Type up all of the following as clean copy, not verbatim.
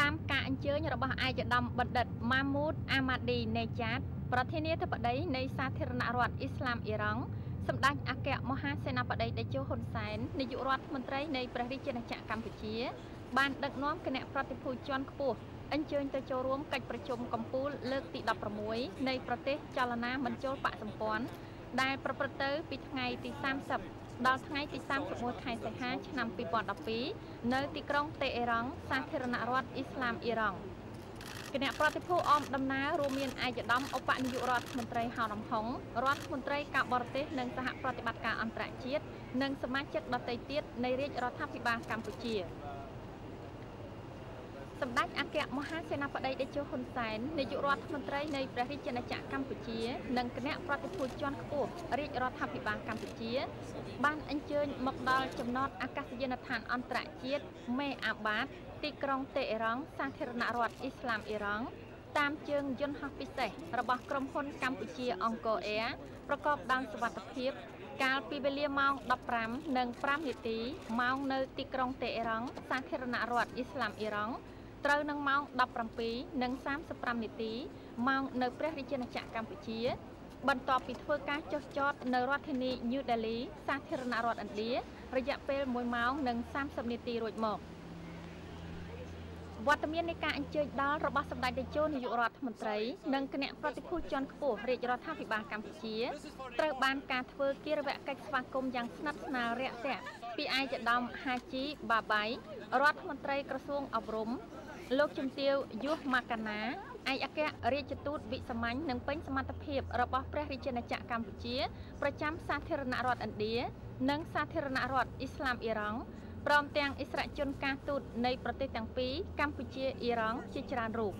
តាមការអញ្ជើញរបស់ឯកឧត្តមបណ្ឌិត Mahmoud Ahmadinejad ប្រធានាធិបតីនៃសាធារណរដ្ឋអ៊ីស្លាមអ៊ីរ៉ង់សម្ដេចអគ្គមហាសេនាបតីតេជោហ៊ុនសែននាយករដ្ឋមន្ត្រីនៃព្រះរាជាណាចក្រកម្ពុជាបានដឹកនាំគណៈប្រតិភូជាន់ខ្ពស់អញ្ជើញទៅចូលរួមកិច្ចប្រជុំកំពូលលើកទី16នៃប្រទេសចលនាមិនចូលបកសម្ព័ន្ធដែលប្រព្រឹត្តទៅពីថ្ងៃទី30ដល់ថ្ងៃទី31ខែសីហាឆ្នាំ2012នៅទីក្រុងតេអេរ៉ង់សាធារណរដ្ឋអ៊ីស្លាមអ៊ីរ៉ង់គណៈប្រតិភូអមដំណើររួមមានឯកឧត្តមឧបនាយករដ្ឋមន្ត្រីហៅរំហុងរដ្ឋមន្ត្រីការបរទេសនិងសហប្រតិបត្តិការអន្តរជាតិនិងសមាជិកដទៃទៀតនៃរាជរដ្ឋាភិបាលកម្ពុជាសម្ដេចអគ្គមហាសេនាបតីតេជោហ៊ុនសែននាយករដ្ឋមន្ត្រីនៃព្រះរាជាណាចក្រកម្ពុជានិងគណៈប្រតិភូជាន់ខ្ពស់រាជរដ្ឋាភិបាលកម្ពុជាបានអញ្ជើញមកដល់ចំណតអាកាសយានដ្ឋានអន្តរជាតិមេអាបាតទីក្រុងតេអេរ៉ង់សាធារណរដ្ឋអ៊ីស្លាមអ៊ីរ៉ង់តាមជើងយន្តហោះពិសេសរបស់ក្រុមហ៊ុនកម្ពុជាអង្គរអ៊ែរប្រកបដោយសុវត្ថិភាពកាលពីវេលាម៉ោង 15:05 នាទីម៉ោងនៅទីក្រុងតេអេរ៉ង់សាធារណរដ្ឋអ៊ីស្លាមអ៊ីរ៉ង់ត្រូវនឹងម៉ោង 17:35 នាទីម៉ោងនៅព្រះរាជាណាចក្រកម្ពុជាបន្ទាប់ពីធ្វើការចុះចតនៅរដ្ឋធានី New Delhi សាធារណរដ្ឋឥណ្ឌារយៈពេល1ម៉ោងនិង30នាទីរួចមកវត្តមាននៃការអញ្ជើញដល់របស់សម្ដេចតេជោនាយករដ្ឋមន្ត្រីនិងគណៈប្រតិភូជាន់ខ្ពស់រាជរដ្ឋាភិបាលកម្ពុជាត្រូវបានការធ្វើគារវកិច្ចស្វាគមន៍យ៉ាងស្និទ្ធស្នាលរាក់ទាក់ពីឯកឧត្តមហាជីបាបៃរដ្ឋមន្ត្រីក្រសួងអប់រំលោកជំទាវយុះម៉ាកាណាឯកអគ្គរដ្ឋទូតវិសាមញ្ញនិងពេញសមត្ថភាពរបស់ព្រះរាជាណាចក្រកម្ពុជាប្រចាំសាធារណរដ្ឋឥណ្ឌានិងសាធារណរដ្ឋអ៊ីស្លាមអ៊ីរ៉ង់ព្រមទាំងអិសរាជជនការទូតនៃប្រទេសទាំងពីរកម្ពុជាអ៊ីរ៉ង់ជាច្រើនរូប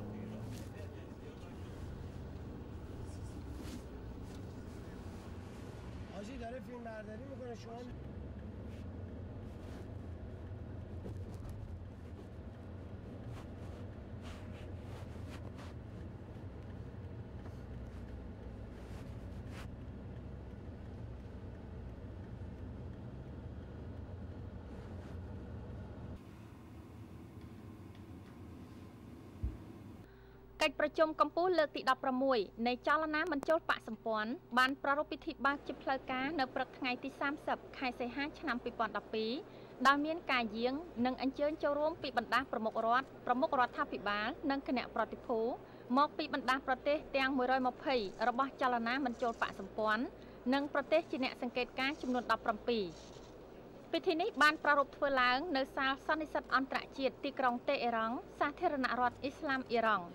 កិច្ចប្រជុំកំពូលលើកទី16នៃចលនាមិនចូលបកសម្ព័ន្ធបានប្រារព្ធពិធីបើកជាផ្លូវការនៅព្រឹកថ្ងៃទី30ខែសីហាឆ្នាំ2012ដោយមានការយាងនិងអញ្ជើញចូលរួមពីបណ្ដាប្រមុខរដ្ឋាភិបាលនិងគណៈប្រតិភូមកពីបណ្ដាប្រទេសទាំង120របស់ចលនាមិនចូលបកសម្ព័ន្ធនិងប្រទេសជាអ្នកសង្កេតការណ៍ចំនួន17ពិធីនេះបានប្រារព្ធធ្វើឡើងនៅសាលសន្និសីទអន្តរជាតិទីក្រុងតេអេរ៉ង់សាធារណរដ្ឋអ៊ីស្លាមអ៊ីរ៉ង់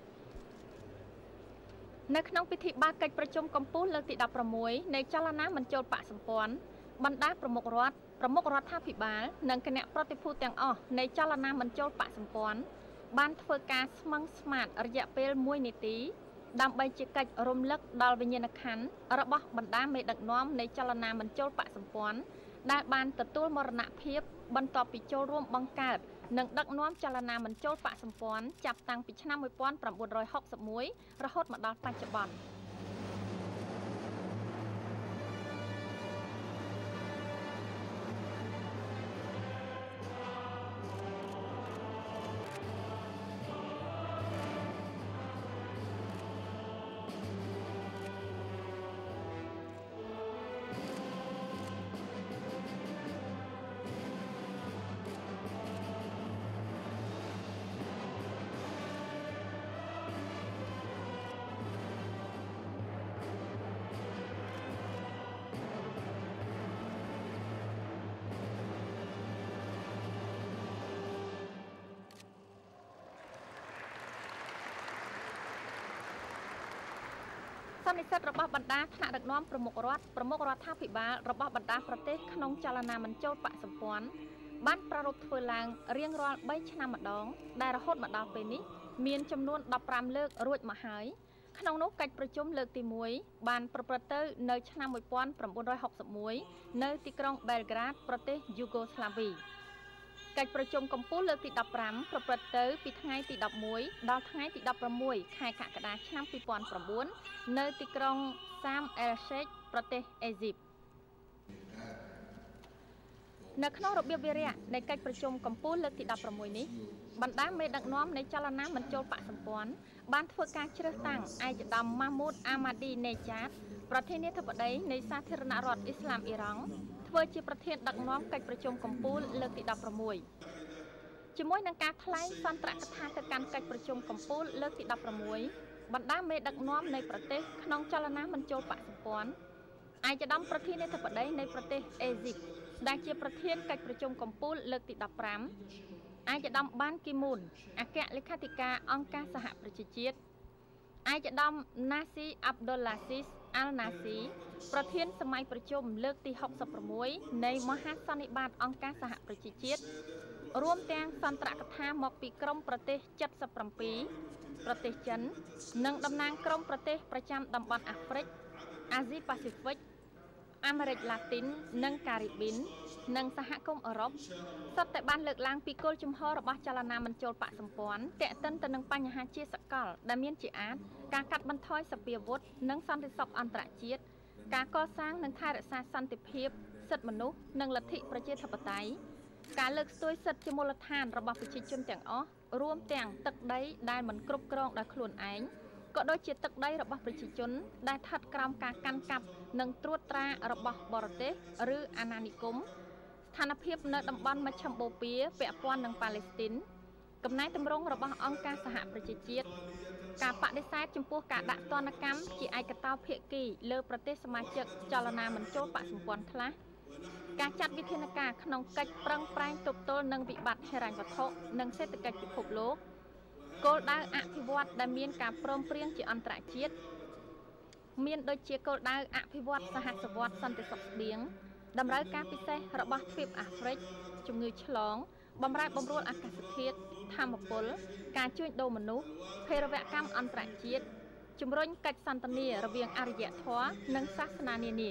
នៅក្នុងពិធីបើកកិច្ចប្រជុំកំពូលលើកទី16នៃចលនាមិនចូលបកសម្ព័ន្ធបណ្ដាប្រមុខរដ្ឋាភិបាលនិងគណៈប្រតិភូទាំងអស់នៃចលនាមិនចូលបកសម្ព័ន្ធបានធ្វើការស្មឹងស្មាតរយៈពេល1នាទីដើម្បីជាកិច្ចរំលឹកដល់វិញ្ញាណក្ខន្ធរបស់បណ្ដាមេដឹកនាំនៃចលនាមិនចូលបកសម្ព័ន្ធដែលបានទទួលមរណភាពបន្ទាប់ពីចូលរួមបង្កើតនិងដឹកនាំចលនាមិនចូលបកសម្ព័ន្ធចាប់តាំងពីឆ្នាំ1961រហូតមកដល់បច្ចុប្បន្នសន្និសីទរបស់បណ្ដាថ្នាក់ដឹកនាំប្រមុខរដ្ឋាភិបាលរបស់បណ្ដាប្រទេសក្នុងចលនាមិនចូលបកសម្ព័ន្ធបានប្រារព្ធធ្វើឡើងរៀងរាល់3ឆ្នាំម្ដងដែលរហូតមកដល់ពេលនេះមានចំនួន15លើករួចមកហើយក្នុងនោះកិច្ចប្រជុំលើកទី1បានប្រព្រឹត្តទៅនៅឆ្នាំ1961នៅទីក្រុងបែលក្រាដប្រទេសយូហ្គោស្លាវីកិច្ចប្រជុំកំពូលលើកទី15ប្រព្រឹត្តទៅពីថ្ងៃទី11ដល់ថ្ងៃទី16ខែកក្កដាឆ្នាំ2009នៅទីក្រុងសាមអែលសេកប្រទេសអេស៊ីបនៅក្នុងរបៀបវារៈនៃកិច្ចប្រជុំកំពូលលើកទី16នេះបណ្ដាមេដឹកនាំនៃចលនាមិនចូលបកសម្ព័ន្ធបានធ្វើការជ្រើសតាំងឯកឧត្តមម៉ាហ្មូតអាម៉ាឌីនេចាតប្រធានាធិបតីនៃសាធារណរដ្ឋអ៊ីស្លាមអ៊ីរ៉ង់ធ្វើជាប្រធានដឹកនាំកិច្ចប្រជុំកំពូលលើកទី16ជាមួយនឹងការថ្លែងសន្ទរកថាទៅកាន់កិច្ចប្រជុំកំពូលលើកទី16បណ្ដាមេដឹកនាំនៃប្រទេសក្នុងចលនាមិនចូលបកសម្ព័ន្ធឯកឧត្តមប្រធានាធិបតីនៃប្រទេសអេហ្ស៊ីបដែលជាប្រធានកិច្ចប្រជុំកំពូលលើកទី15ឯកឧត្តមបានគីមូនអគ្គលេខាធិការអង្គការសហប្រជាជាតិឯកឧត្តមណាស៊ីអាប់ឌុលឡាស៊ីសអាល់ណាស៊ីប្រធានសម័យប្រជុំលើកទី66នៃមហាសន្និបាតអង្គការសហប្រជាជាតិរួមទាំងសន្ទរកថាមកពីក្រមប្រទេស77ប្រទេសចិននិងតំណាងក្រមប្រទេសប្រចាំតំបន់អាហ្វ្រិកអាស៊ីប៉ាស៊ីហ្វិកអាមេរិកឡាទីននិងការីប៊ីននិងសហគមន៍អឺរ៉ុបសុទ្ធតែបានលើកឡើងពីគោលជំហររបស់ចលនាមិនចូលបកសម្ព័ន្ធទាក់ទិនទៅនឹងបញ្ហាជាសកលដែលមានជាអាចការកាត់បន្ថយសពាវុធនិងសន្តិសុខអន្តរជាតិការកសាងនិងថែរក្សាសន្តិភាពសិទ្ធិមនុស្សនិងលទ្ធិប្រជាធិបតេយ្យការលើកស្ទួយសិទ្ធិជាមូលដ្ឋានរបស់ប្រជាជនទាំងអស់រួមទាំងទឹកដីដែលមិនគ្រប់គ្រងដោយខ្លួនឯងក៏ដូចជាទឹកដីរបស់ប្រជាជនដែលស្ថិតក្រោមការកាន់កាប់និងត្រួតត្រារបស់បរទេសឬអាណានិគមស្ថានភាពនៅតំបន់មជ្ឈិមបូព៌ាពាក់ព័ន្ធនឹងប៉ាឡេស្ទីនកំណែទម្រង់របស់អង្គការសហប្រជាជាតិការបដិសេធចំពោះការដាក់ទណ្ឌកម្មជាឯកតោភាគីលើប្រទេសសមាជិកចលនាមិនចូលបកសម្ព័ន្ធខ្លះការចាត់វិធានការក្នុងកិច្ចប្រឹងប្រែងទប់ទល់នឹងវិបត្តិហិរញ្ញវត្ថុនិងសេដ្ឋកិច្ចពិភពលោកគោលដៅអភិវឌ្ឍដែលមានការព្រមព្រៀងជាអន្តរជាតិមានដូចជាគោលដៅអភិវឌ្ឍសហសវត្តសន្តិសុខស្បៀងតម្រូវការពិសេសរបស់ទ្វីបអាហ្វ្រិកជំងឺឆ្លងបម្រែបម្រួលអាកាសធាតុធម្មពលការជួញដូរមនុស្សភេរវកម្មអន្តរជាតិជំរុញកិច្ចសន្ទនារវាងអរិយធម៌និងសាសនានានា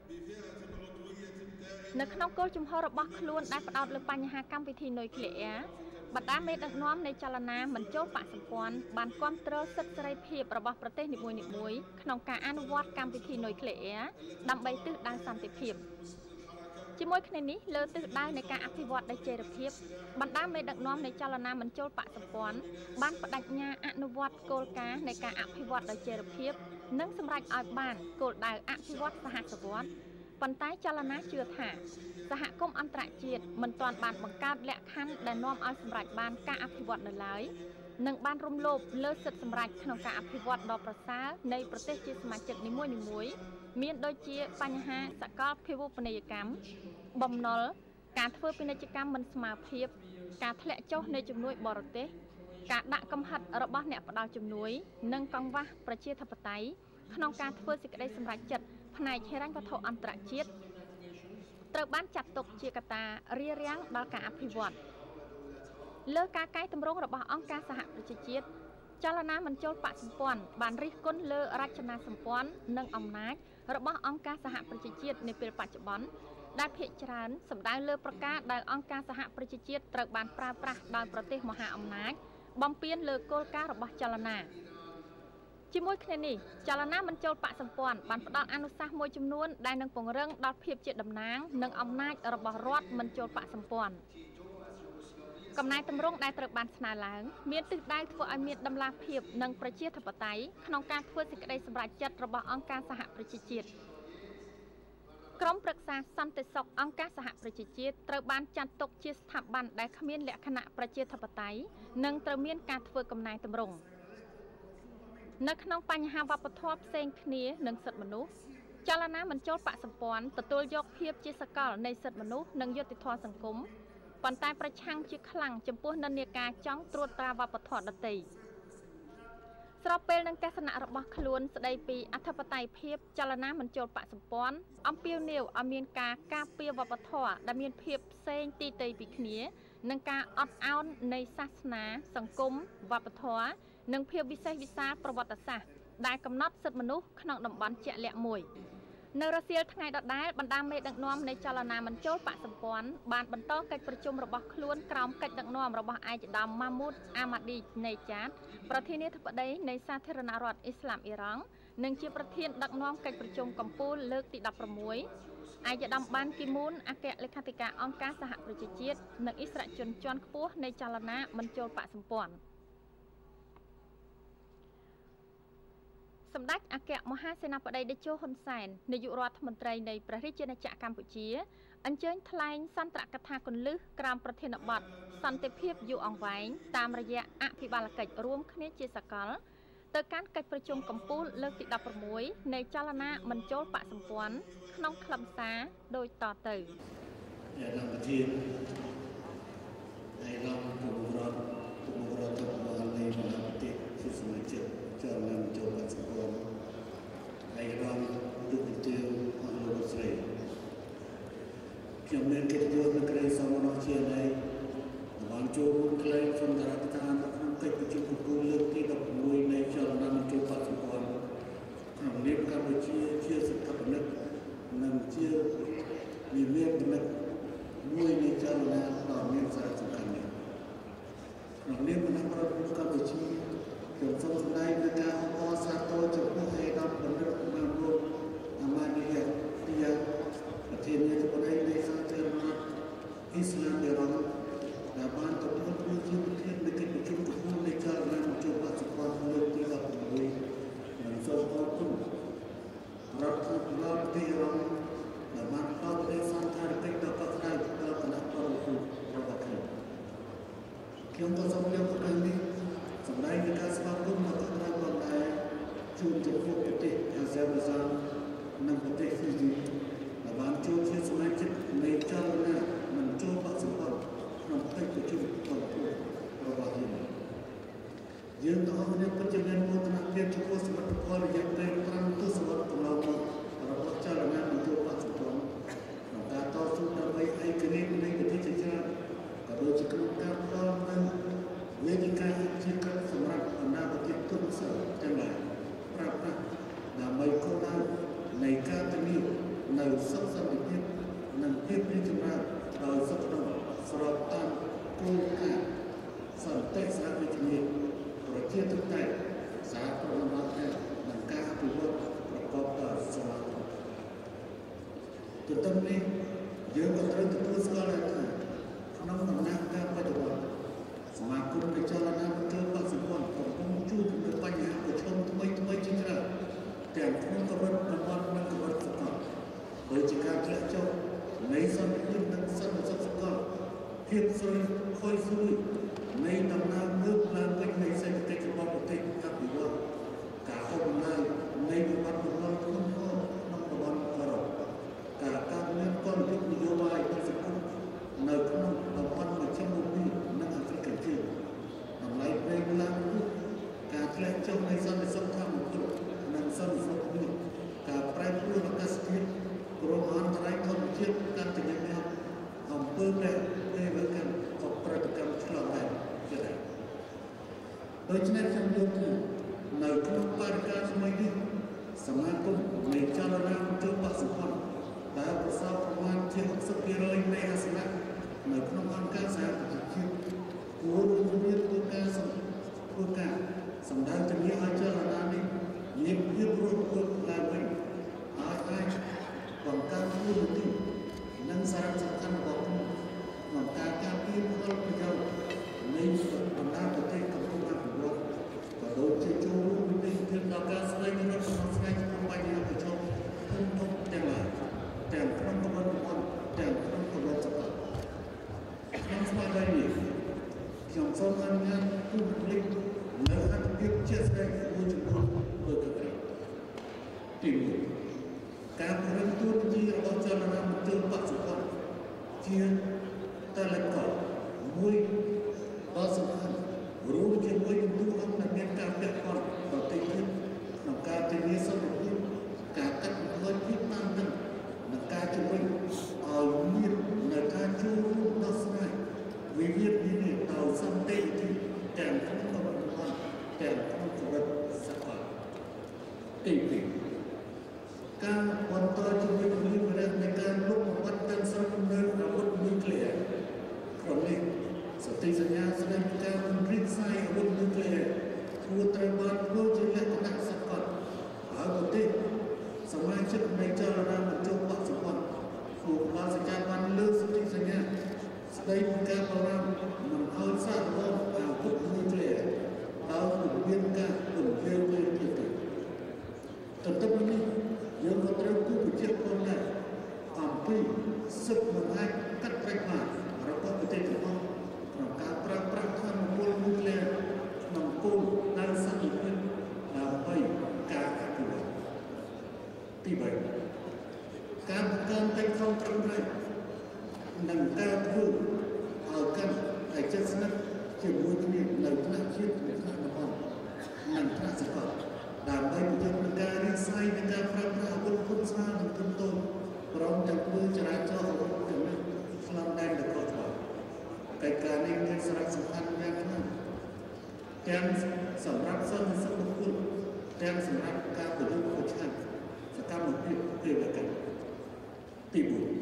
នៅក្នុងគោលជំហររបស់ខ្លួនដែលផ្ដោតលើបញ្ហាកម្មវិធីនុយក្លេអ៊ែរបណ្ដាមេដឹកនាំនៃចលនាមិនចូលបកសម្ព័ន្ធបានគាំទ្រសិទ្ធិសេរីភាពរបស់ប្រទេសនីមួយៗក្នុងការអនុវត្តកម្មវិធីនុយក្លេអ៊ែរដើម្បីទិសដៅសន្តិភាពជាមួយគ្នានេះលើទិសដៅនៃការអភិវឌ្ឍដោយចីរភាពបណ្ដាមេដឹកនាំនៃចលនាមិនចូលបកសម្ព័ន្ធបានបដិញ្ញាអនុវត្តគោលការណ៍នៃការអភិវឌ្ឍដោយចីរភាពនិងសម្រេចឲ្យបានគោលដៅអភិវឌ្ឍសហសវត្តប៉ុន្តែចលនាជឿថាសហគមន៍អន្តរជាតិមិនទាន់បានបង្កើតលក្ខខណ្ឌដែលនាំឲ្យសម្រេចបានការអភិវឌ្ឍនៅឡើយនិងបានរំលោភលើសិទ្ធិសម្រេចក្នុងការអភិវឌ្ឍដ៏ប្រសើរនៃប្រទេសជាសមាជិកនីមួយៗមានដូចជាបញ្ហាសកលភាវូបនីយកម្មបំណុលការធ្វើពាណិជ្ជកម្មមិនស្មើភាពការធ្លាក់ចុះនៃជំនួយបរទេសការដាក់កំហិតរបស់អ្នកផ្ដល់ជំនួយនិងកង្វះប្រជាធិបតេយ្យក្នុងការធ្វើសេចក្តីសម្រេចចិត្តផ្នែកហិរញ្ញវត្ថុអន្តរជាតិត្រូវបានចាត់ទុកជាកត្តារារាំងដល់ការអភិវឌ្ឍលើការកែតម្រង់របស់អង្គការសហប្រជាជាតិចលនាមិនចូលបកសម្ព័ន្ធបានរិះគន់លើរចនាសម្ព័ន្ធនិងអំណាចរបស់អង្គការសហប្រជាជាតិនាពេលបច្ចុប្បន្នដែលភាគច្រើនសំដៅលើប្រការដែលអង្គការសហប្រជាជាតិត្រូវបានប្រើប្រាស់ដោយប្រទេសមហាអំណាចបំពានលើគោលការណ៍របស់ចលនាជាមួយគ្នានេះចលនាមិនចូលបកសម្ព័ន្ធបានផ្ដល់អនុសាសន៍មួយចំនួនដែលនឹងពង្រឹងដល់ភាពជាតំណាងនិងអំណាចរបស់រដ្ឋមិនចូលបកសម្ព័ន្ធកំណែទម្រង់ដែលត្រូវបានស្នើឡើងមានទិសដៅធ្វើឲ្យមានតម្លាភាពនិងប្រជាធិបតេយ្យក្នុងការធ្វើសេចក្តីសម្រេចចិត្តរបស់អង្គការសហប្រជាជាតិក្រុមប្រឹក្សាសន្តិសុខអង្គការសហប្រជាជាតិត្រូវបានចាត់ទុកជាស្ថាប័នដែលគ្មានលក្ខណៈប្រជាធិបតេយ្យនិងត្រូវមានការធ្វើកំណែទម្រង់នៅក្នុងបញ្ហាវប្បធម៌ផ្សេងគ្នានិងសិទ្ធិមនុស្សចលនាមិនចូលបកសម្ព័ន្ធទទួលយកភាពជាសកលនៃសិទ្ធិមនុស្សនិងយុត្តិធម៌សង្គមប៉ុន្តែប្រឆាំងជាខ្លាំងចំពោះនិន្នាការចង់ត្រួតត្រាវប្បធម៌ដទៃស្របពេលនឹងទស្សនៈរបស់ខ្លួនស្ដីពីអធិបតេយ្យភាពចលនាមិនចូលបកសម្ព័ន្ធអំពាវនាវឲ្យមានការការពារវប្បធម៌ដែលមានភាពផ្សេងទីទៃពីគ្នានិងការអត់ឱននៃសាសនាសង្គមវប្បធម៌និងភាពវិសេសវិសាលប្រវត្តិសាស្ត្រដែលកំណត់សិទ្ធិមនុស្សក្នុងតំបន់ជាក់លាក់មួយនៅរសៀលថ្ងៃដដែលបណ្ដាមេដឹកនាំនៃចលនាមិនចូលបកសម្ព័ន្ធបានបន្តកិច្ចប្រជុំរបស់ខ្លួនក្រោមកិច្ចដឹកនាំរបស់ឯកឧត្តមម៉ាម៉ូតអាម៉ាឌីនេចាតប្រធានាធិបតីនៃសាធារណរដ្ឋអ៊ីស្លាមអ៊ីរ៉ង់និងជាប្រធានដឹកនាំកិច្ចប្រជុំកំពូលលើកទី16 អាយដាមបានគីមូនអគ្គលេខាធិការអង្គការសហប្រជាជាតិនិងអិសរាជជនជាន់ខ្ពស់នៃចលនាមិនចូលបកសម្ព័ន្ធសម្ដេចអគ្គមហាសេនាបតីតេជោហ៊ុនសែននាយករដ្ឋមន្ត្រីនៃព្រះរាជាណាចក្រកម្ពុជាអញ្ជើញថ្លែងសន្ទរកថាគន្លឹះក្រោមប្រធានបទសន្តិភាពយូរអង្វែងតាមរយៈអភិបាលកិច្ចរួមគ្នាជាសកលទៅកាន់កិច្ចប្រជុំកំពូលលើកទី16នៃចលនាមិនចូលបកសម្ព័ន្ធក្នុងខ្លឹមសារដូចតទៅជាអង្គប្រធានហើយលោកប្រមុខរដ្ឋទៅបាននៃមហាប្រទេសជាសមាជិកចលនាមិនចូលបកសម្ព័ន្ធហើយក៏ទូទៅជាអនុរដ្ឋស្រីខ្ញុំមានកិត្តិយសនិងក្តីសោមនស្សជានៃបានចូលរួមក្លែងសន្ទរកថាក្នុងកិច្ចប្រជុំកំពូលលើកទី16នៃចលនាមិនចូលបកសម្ព័ន្ធក្នុងនាមកម្ពុជាជាសកលនិកនិងជានិមិត្តនិកមួយនៃចលនាដ៏មានសារៈសំខាន់នេះក្នុងនាមគណៈរដ្ឋមន្ត្រីកម្ពុជាខ្ញុំសូមសម្ដែងនូវការអបអរសាទរចំពោះឯកឧត្តមបណ្ឌិតបានលោកអាម៉ានីយ៉ាទីប្រធានាធិបតីនៃសាធារណរដ្ឋអ៊ីស្លាមអ៊ីរ៉ង់ដែលបានទទួលធ្វើជាប្រធាននៃកិច្ចប្រជុំកំពូលនៃចលនាមិនចូលបកសម្ព័ន្ធលើកទី16និងសូមអរគុណរដ្ឋាភិបាលប្រទេសអ៊ីរ៉ង់ដែលបានផ្ដល់នូវសន្តានកិច្ចដ៏កក់ក្ដៅដល់គណៈបរិយារបស់ខ្ញុំក៏សូមយកឱកាសនេះសម្ដែងពីការស្វាគមន៍មកដល់បណ្ដាជូនចំពោះប្រទេសអាស៊ាប៊ីសាននិងប្រទេសហ្វីជីដែលបានចូលជាសមាជិកនៃចលនាមិនចូលបកសម្ព័ន្ធក្នុងកិច្ចប្រជុំកំពូលរបស់យើងទាំងអស់គ្នាពិតជាមានមោទនភាពចំពោះសមិទ្ធផលរយៈពេល5ទសវត្សរ៍កន្លងមករបស់ចលនាមិនចូលបកសម្ព័ន្ធក្នុងការតស៊ូដើម្បីឯករាជ្យនៃប្រទេសជាច្រើនក៏ដូចជាក្នុងការផ្ដល់នូវវេទិកាជាក្រិតសម្រាប់អនាគតទុនសិលទាំងឡាយប្រើប្រាស់ដើម្បីគោលដៅនៃការធានានៅសុខសន្តិភាពនិងភាពរីកចម្រើនដោយសុខដុមស្របតាមគោលការណ៍សន្តិសហវិជ្ជាប្រជាធិបតេយ្យសហប្រតិបត្តិនិងការអភិវឌ្ឍប្រកបដោយសមាធិទន្ទឹមនេះយើងក៏ត្រូវទទួលស្គាល់ថាក្នុងដំណាក់កាលបច្ចុប្បន្នសមាគមនៃចលនាមិនចូលបកសម្ព័ន្ធកំពុងជួបនឹងបញ្ហាប្រឈមថ្មីជាច្រើនទាំងក្នុងកម្រិតតំបន់និងកម្រិតសកលដោយជាការធ្លាក់ចុះនៃសន្តិភាពនិងសន្តិសុខសកលភាពស្រួយខុសស្រួយនៃដំណើរលើកឡើងវិញនៃសេដ្ឋកិច្ចរបស់ប្រទេសអភិវឌ្ឍការហូរបំណើរនៃវិបត្តិបំណុលធ្ងន់ធ្ងរក្នុងតំបន់អឺរ៉ុបការកើតមានគោលនយោបាយពីសង្គមនៅក្នុងតំបន់មជ្ឈមណ្ឌលនិងអាហ្វ្រិកជើងតម្លៃប្រេងឡើងការធ្លាក់ចុះនៃសន្តិសុខធម្មពលនិងសន្តិសុខនេះការប្រែប្រួលអាកាសធាតុគ្រោះអន្តរាយធម្មជាតិកាន់តែញឹកញាប់អំពើព្រះទេវកម្មក៏ប្រតិកម្មឆ្លងដែរជាដែរដូច្នេះខ្ញុំយល់ថានៅក្នុងបរិយាកាសថ្មីនេះសមាគមនៃចលនាចូលបកសម្ព័ន្ធដែលប្រសពប្រមាណជា 60% នៃអាសនៈនៅក្នុងអង្គការសហប្រជាជាតិគួររួមគ្នាធ្វើការសម្ដៅជំនាញឲ្យចលនានេះមានភាពរស់រវើកឡើងវិញហើយអាចបង្កើនគោលនយោបាយនិងសារៈសំខាន់របស់ក្នុងការការពារផលប្រយោជន៍នៃបណ្ដាប្រទេសកំពុងអភិវឌ្ឍក៏ដូចជាចូលរួមវិនិយោគដល់ការស្វែងរកដំណោះស្រាយក្នុងបញ្ហាប្រឈមធំៗទាំងឡាយទាំងក្នុងកម្រិតតំបន់ទាំងក្នុងកម្រិតសកលក្នុងស្មារតីនេះខ្ញុំសូមអនុញ្ញាតទូលលេខនៅអត្ថបទជាក់ស្ដែងមួយចំនួនដូចនេះទី1ការពង្រឹងទូនាទីរបស់ចលនាមិនចូលបកសម្ព័ន្ធជាតឡេកោមួយដ៏សំខាន់រួមជាមួយនឹងទូអង្គដែលមានការពាក់ព័ន្ធប្រតិទិនក្នុងការធានាសន្តិភាពការកាត់បន្ថយភាពតានតឹងនិងការជំរុញឲ្យមាននៅការចូលរួមដោះស្រាយវិវាទនេះដោយសន្តិភាពទាំងក្នុងកម្រិតតំបន់ទាំងក្នុងកម្រិតសកលទី2ការបន្តជំរុញវិវាទនៃការលុបបំបាត់ទាំងសន្តិភាពអាវុធនុយក្លេអ៊ែរក្នុងនេះស្ថស្ដីពីការបរាមមិនឲ្យសាកល្បងអាវុធនុយក្លេអ៊ែរដោយពុំមានការពន្យាពេលទៀតទេទន្ទឹមនេះយើងក៏ត្រូវគូបញ្ជាក់ផងដែរអំពីសិទ្ធិមិនអាចកាត់ផ្តាច់បានរបស់ប្រទេសទាំងអស់ក្នុងការប្រើប្រាស់ធនពលនុយក្លេអ៊ែរក្នុងគោលដៅសន្តិភាពដើម្បីការអភិវឌ្ឍទី3ការបង្កើនកិច្ចខំប្រឹងប្រែងនិងការធ្វើឲ្យកាន់តែជិតស្និទ្ធជាមួយគ្នានៅថ្នាក់ជាតិនិងថ្នាក់តំបន់និងថ្នាក់សកលដើម្បីប្រយុទ្ធនឹងការរាយសាយនិងការប្រើប្រាស់អាវុធហ៊ុនស្នានិងទន់ទោសព្រមទាំងធ្វើចរាចរណ៍របស់ចំណុចឆ្លងដែនទៅខុសច្បាប់កិច្ចការនេះមានសារៈសំខាន់យ៉ាងខ្លាំងទាំងសម្រាប់សន្តិសុខបុគ្គលទាំងសម្រាប់ការប្រយុទ្ធប្រឆាំងសកម្មភាពពាណិជ្ជកម្មទី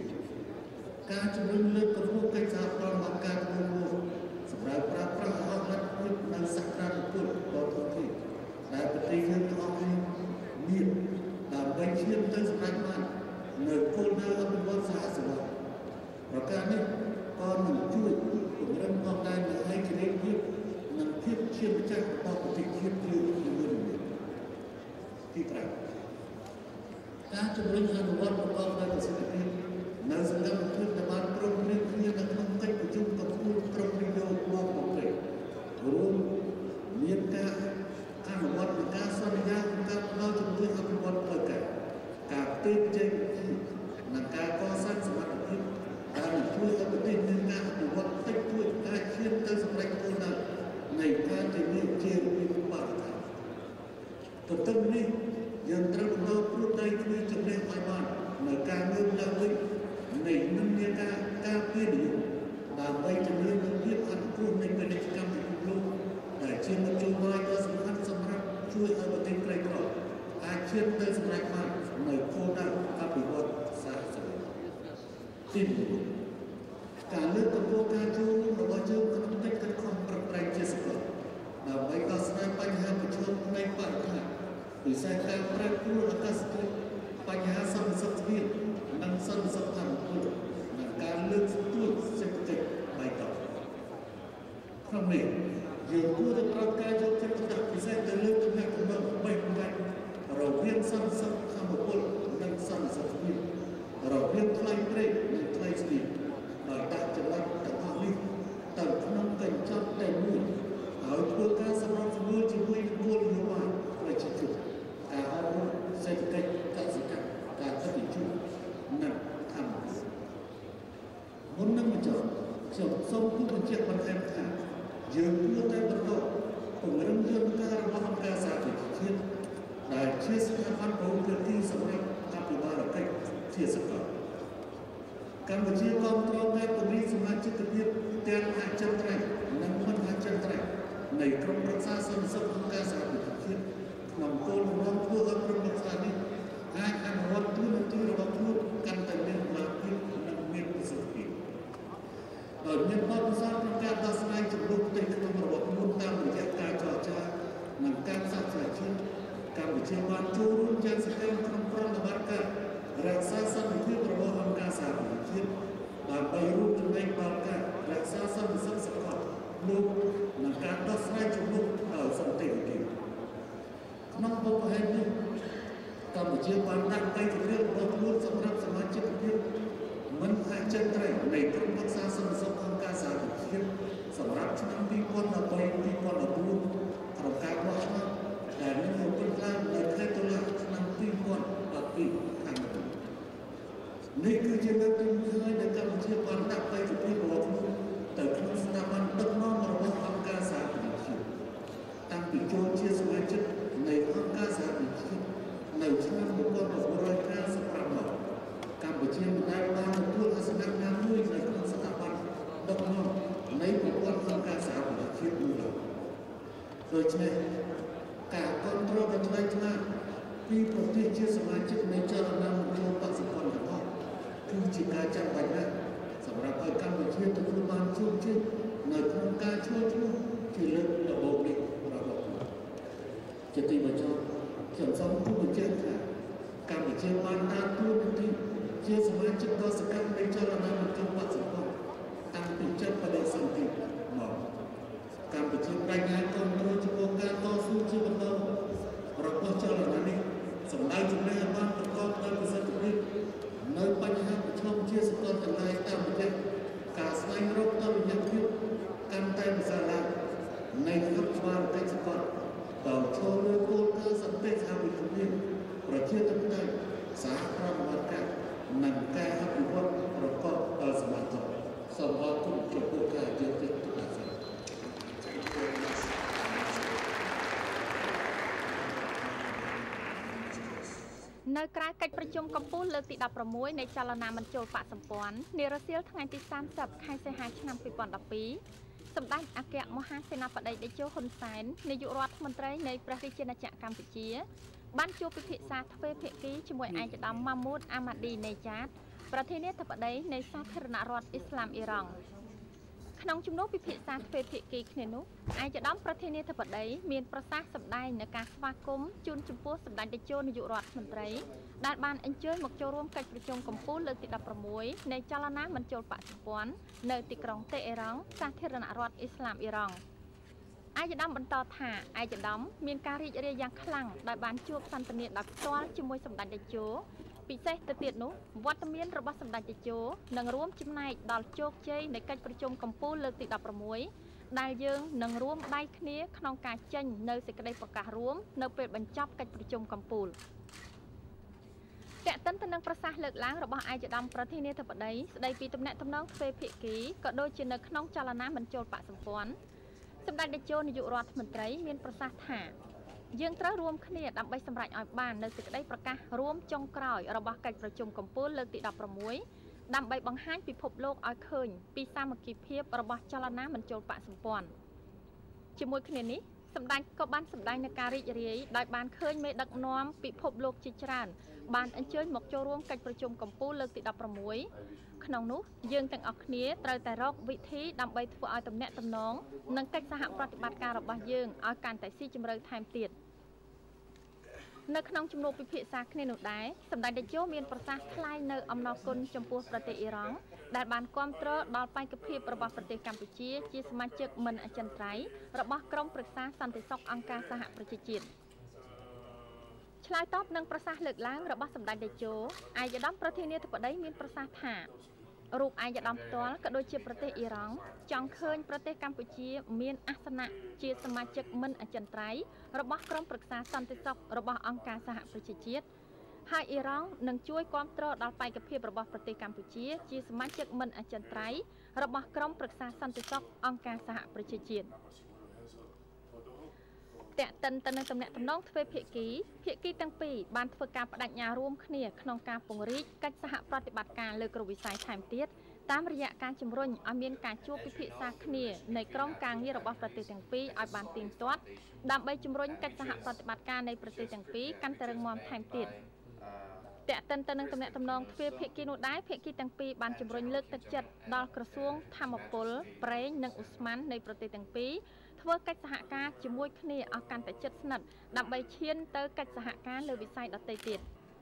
4ការជំរុញលើកកម្ពស់កិច្ចសហប្រតិបត្តិការរួមគ្នាសម្រាប់ប្រើប្រាស់អស់លទ្ធភាពនិងសក្តានុពលដ៏ធំធេងដែលប្រទេសយើងទាំងអស់គ្នាមានដើម្បីឈានទៅសម្រេចបាននៅគោលដៅអភិវឌ្ឍសហជីវភាពប្រការនេះក៏នឹងជួយពង្រឹងផងដែរនូវឯករាជ្យភាពនិងភាពជាម្ចាស់របស់ប្រទេសជាតិយើងជាមួយគ្នាទី5ការជំរុញអនុវត្តប្រកបដោយប្រសិទ្ធភាពនៅសកម្មភាពដែលបានព្រមព្រៀងគ្នានៅក្នុងកិច្ចប្រជុំកំពូលក្រុមវិនិយោគមកប្រទេសរួមមានការអនុវត្តនៃការសន្យាក្នុងការផ្តល់ជំនួយអភិវឌ្ឍផ្លូវការការផ្ទេរចេញនិងការកសាងសមត្ថភាពដែលនឹងជួយឲ្យប្រទេសមានការអភិវឌ្ឍតិចតួចអាចឈានទៅសម្រេចគោលដៅនៃការធានាជារបៀបបរិស្ថានទន្ទឹមនេះយើងត្រូវបន្តព្រួតដៃគ្នាជំនះឲ្យបាននៅការងើបឡើងវិញនៃនិន្នាការការពារនិយមដើម្បីជំរុញភាពអនុគ្រោះនៃពាណិជ្ជកម្មពិភពលោកដែលជាមធ្យោបាយដ៏សំខាន់សម្រាប់ជួយឲ្យប្រទេសក្រីក្រអាចឈានទៅសម្រេចបាននៅគោលដៅអភិវឌ្ឍសហជីពទី9ការលើកកម្ពស់ការចូលរួមរបស់យើងក្នុងកិច្ចខិតខំប្រឹងប្រែងជាសកលដើម្បីដោះស្រាយបញ្ហាប្រឈមផ្នែកបរិស្ថានវិស័យការប្រែប្រួលអាកាសធាតុបញ្ហាសន្តិសុខស្បៀងនិងសន្តិសុខធម្មពលនិងការលើកស្ទួយសេដ្ឋកិច្ចបៃតងក្នុងនេះយើងគួរតែប្រើការយកចិត្តទុកដាក់ពិសេសទៅលើទំនាក់ទំនង3ផ្នែករវាងសន្តិសុខធម្មពលនិងសន្តិសុខស្បៀងរវាងថ្លៃប្រេងនិងថ្លៃស្បៀងដោយដាក់ចំណុចទាំងអស់នេះទៅក្នុងកញ្ចប់តែមួយហើយធ្វើការសម្របសម្រួលជាមួយគោលនយោបាយប្រជាជនការអប់រំសេដ្ឋកិច្ចកសិកម្មការដឹកជញ្ជូននិងធម្មពលមុននឹងបញ្ចប់ខ្ញុំសូមគូបញ្ជាក់បន្ថែមថាយើងគួរតែបន្តពង្រឹងយន្តការរបស់អង្គការសហប្រជាជាតិដែលជាស្ថាប័នប្រមុខទីសម្រាប់អភិបាលកិច្ចជាសកលកម្ពុជាគាំទ្រការពង្រីកសមាជិកភាពទាំងអចិន្ត្រៃយ៍និងមិនអចិន្ត្រៃយ៍នៃក្រុមប្រឹក្សាសន្តិសុខអង្គការសហប្រជាជាតិក្នុងគោលបំណងធ្វើឲ្យក្រុមប្រឹក្សានេះអាចអនុវត្តទូនាទីរបស់ខ្លួនកាន់តែមានប្រសិទ្ធភាពនិងមានប្រសិទ្ធភាពដោយមានបទពិសោធន៍ក្នុងការដោះស្រាយជម្លោះផ្ទៃក្នុងរបស់ខ្លួនតាមរយៈការចរចានិងការផ្សព្វផ្សាយជាតិកម្ពុជាបានចូលរួមយ៉ាងសកម្មក្នុងប្រតិបត្តិការរក្សាសន្តិភាពរបស់អង្គការសហប្រជាជាតិដើម្បីរួមចំណែកដល់ការរក្សាសន្តិសុខសកលលោកនិងការដោះស្រាយជម្លោះដោយសន្តិភាពក្នុងបុព្វហេតុនេះកម្ពុជាបានដាក់ឯកភាពរបស់ខ្លួនសម្រាប់សមាជិកភាពមិនអចិន្ត្រៃយ៍នៃក្រុមប្រឹក្សាសន្តិសុខអង្គការសហប្រជាជាតិសម្រាប់ឆ្នាំ2013-2014ក្នុងការបោះឆ្នោតដែលនឹងប្រព្រឹត្តឡើងនៅខែតុលាឆ្នាំ2012ខាងមុខនេះគឺជាលើកទី1ហើយដែលកម្ពុជាបានដាក់ឯកភាពរបស់ខ្លួនទៅក្នុងស្ថាប័នដឹកនាំរបស់អង្គការសហប្រជាជាតិតាំងពីចូលជាសមាជិកនៃអង្គការសហប្រជាជាតិនៅឆ្នាំ1995មកកម្ពុជាមិនដែលបានទទួលអាសនៈណាមួយនៅក្នុងស្ថាប័នដឹកនាំនៃប្រព័ន្ធអង្គការសហប្រជាជាតិនោះឡើយដូច្នេះការគ្រប់គ្រងដ៏ថ្លៃថ្លាពីប្រទេសជាសមាជិកនៃចលនាមជ្ឈបក្សពលទាំងអស់គឺជាការចាំបាច់ណាស់សម្រាប់ឲ្យកម្ពុជាទទួលបានជោគជ័យនៅក្នុងការឈរឈ្មោះជាលើកដំបូងនេះរបស់ខ្លួនជាទីបញ្ចប់ខ្ញុំសូមគូបញ្ជាក់ថាកម្ពុជាបានដើរតួនាទីជាសមាជិកដ៏សកម្មនៃចលនាមជ្ឈបក្សពលតាំងពីចិត្តបដិសន្ធិមកកម្ពុជាបញ្ញាគ្រប់គ្រងចំពោះការតស៊ូជាបន្តរបស់ចលនានេះសម្ដៅជំនឿឲ្យបានប្រកបដោយប្រសិទ្ធភាពនៅបញ្ហាប្រឈមជាសកលទាំងឡាយតាមរយៈការស្វែងរកតុល្យភាពកាន់តែប្រសើរឡើងនៃគ្រប់ស្មារតីសកលដោយចូលលើគោលការណ៍សន្តិសហវិជ្ជាប្រជាធិបតេយ្យសហប្រតិបត្តិការនិងការអភិវឌ្ឍប្រកបដោយសមត្ថភាពសូមអរគុណចំពោះការយកចិត្តទុកដាក់នៅក្រៅកិច្ចប្រជុំកំពូលលើកទី16នៃចលនាមិនចូលបកសម្ព័ន្ធនារសៀលថ្ងៃទី30ខែសីហាឆ្នាំ2012សម្ដេចអគ្គមហាសេនាបតីតេជោហ៊ុនសែននាយករដ្ឋមន្ត្រីនៃព្រះរាជាណាចក្រកម្ពុជាបានជួបពិភាក្សាទ្វេភាគីជាមួយឯកឧត្តមម៉ាម៉ូតអាម៉ាឌីនេចាតប្រធានាធិបតីនៃសាធារណរដ្ឋអ៊ីស្លាមអ៊ីរ៉ង់ក្នុងជំនួបពិភាក្សាទ្វេភាគីគ្នានោះឯកឧត្តមប្រធានាធិបតីមានប្រសាសន៍សម្ដែងនៅការស្វាគមន៍ជូនចំពោះសម្ដេចតេជោនាយករដ្ឋមន្ត្រីដែលបានអញ្ជើញមកចូលរួមកិច្ចប្រជុំកំពូលលើកទី16នៃចលនាមិនចូលបកសម្ព័ន្ធនៅទីក្រុងតេអេរ៉ង់សាធារណរដ្ឋអ៊ីស្លាមអ៊ីរ៉ង់ឯកឧត្តមបន្តថាឯកឧត្តមមានការរីករាយយ៉ាងខ្លាំងដោយបានជួបសន្ទនាដោយផ្ទាល់ជាមួយសម្ដេចតេជោពិសេសទៅទៀតនោះវត្តមានរបស់សម្ដេចតេជោនឹងរួមចំណែកដល់ជោគជ័យនៃកិច្ចប្រជុំកំពូលលើកទី16ដែលយើងនឹងរួមដៃគ្នាក្នុងការចេញនៅសេចក្តីប្រកាសរួមនៅពេលបញ្ចប់កិច្ចប្រជុំកំពូលតែកតិនទៅនឹងប្រសាសន៍លើកឡើងរបស់ឯកឧត្តមប្រធានាធិបតីស្ដីពីទំនាក់ទំនងទ្វេភាគីក៏ដូចជានៅក្នុងចលនាមិនចូលបកសម្ព័ន្ធសម្ដេចតេជោនាយករដ្ឋមន្ត្រីមានប្រសាសន៍ថាយើងត្រូវរួមគ្នាដើម្បីសម្រេចឲ្យបាននៅសេចក្តីប្រកាសរួមចុងក្រោយរបស់កិច្ចប្រជុំកំពូលលើកទី16ដើម្បីបង្ហាញពិភពលោកឲ្យឃើញពីសាមគ្គីភាពរបស់ចលនាមិនចូលបកសម្ព័ន្ធជាមួយគ្នានេះសម្ដេចក៏បានសម្ដែងនូវការរីករាយដោយបានឃើញមេដឹកនាំពិភពលោកជាច្រើនបានអញ្ជើញមកចូលរួមកិច្ចប្រជុំកំពូលលើកទី16ក្នុងនោះយើងទាំងអស់គ្នាត្រូវតែរកវិធីដើម្បីធ្វើឲ្យទំនាក់ទំនងនិងកិច្ចសហប្រតិបត្តិការរបស់យើងឲ្យកាន់តែស៊ីជម្រៅថែមទៀតនៅក្នុងជំនួបពិភាក្សាគ្នានោះដែរសម្ដេចតេជោមានប្រសាសន៍ថ្លែងនៅអំណរគុណចំពោះប្រទេសអ៊ីរ៉ង់ដែលបានគាំទ្រដល់បេក្ខភាពរបស់ប្រទេសកម្ពុជាជាសមាជិកមិនអចិន្ត្រៃយ៍របស់ក្រុមប្រឹក្សាសន្តិសុខអង្គការសហប្រជាជាតិឆ្លើយតបនឹងប្រសាសន៍លើកឡើងរបស់សម្ដេចតេជោឯកឧត្តមប្រធានាធិបតីមានប្រសាសន៍ថារូបឯកឧត្តមផ្ទាល់ក៏ដូចជាប្រទេសអ៊ីរ៉ង់ចង់ឃើញប្រទេសកម្ពុជាមានអាសនៈជាសមាជិកមិនអចិន្ត្រៃយ៍របស់ក្រុមប្រឹក្សាសន្តិសុខរបស់អង្គការសហប្រជាជាតិហើយអ៊ីរ៉ង់នឹងជួយគាំទ្រដល់បេក្ខភាពរបស់ប្រទេសកម្ពុជាជាសមាជិកមិនអចិន្ត្រៃយ៍របស់ក្រុមប្រឹក្សាសន្តិសុខអង្គការសហប្រជាជាតិតែកតិនទៅនឹងទំនាក់ទំនងទ្វេភាគីទាំងពីរបានធ្វើការបដិញ្ញារួមគ្នាក្នុងការពង្រីកកិច្ចសហប្រតិបត្តិការលើគ្រប់វិស័យថែមទៀតតាមរយៈការជំរុញឲ្យមានការជួបពិភាក្សាគ្នានៃក្រុមការងាររបស់ប្រទេសទាំងពីរឲ្យបានទៀងទាត់ដើម្បីជំរុញកិច្ចសហប្រតិបត្តិការនៃប្រទេសទាំងពីរកាន់តែរឹងមាំថែមទៀតតែកតិនទៅនឹងទំនាក់ទំនងទ្វេភាគីនោះដែរភាគីទាំងពីរបានជំរុញលើកទឹកចិត្តដល់ក្រសួងធម្មពលប្រេងនិងឧស្ម័ននៃប្រទេសទាំងពីរធ្វើកិច្ចសហការជាមួយគ្នាអស់កាន់តែជិតស្និទ្ធដើម្បីឈានទៅកិច្ចសហការលើវិស័យដទៃទៀត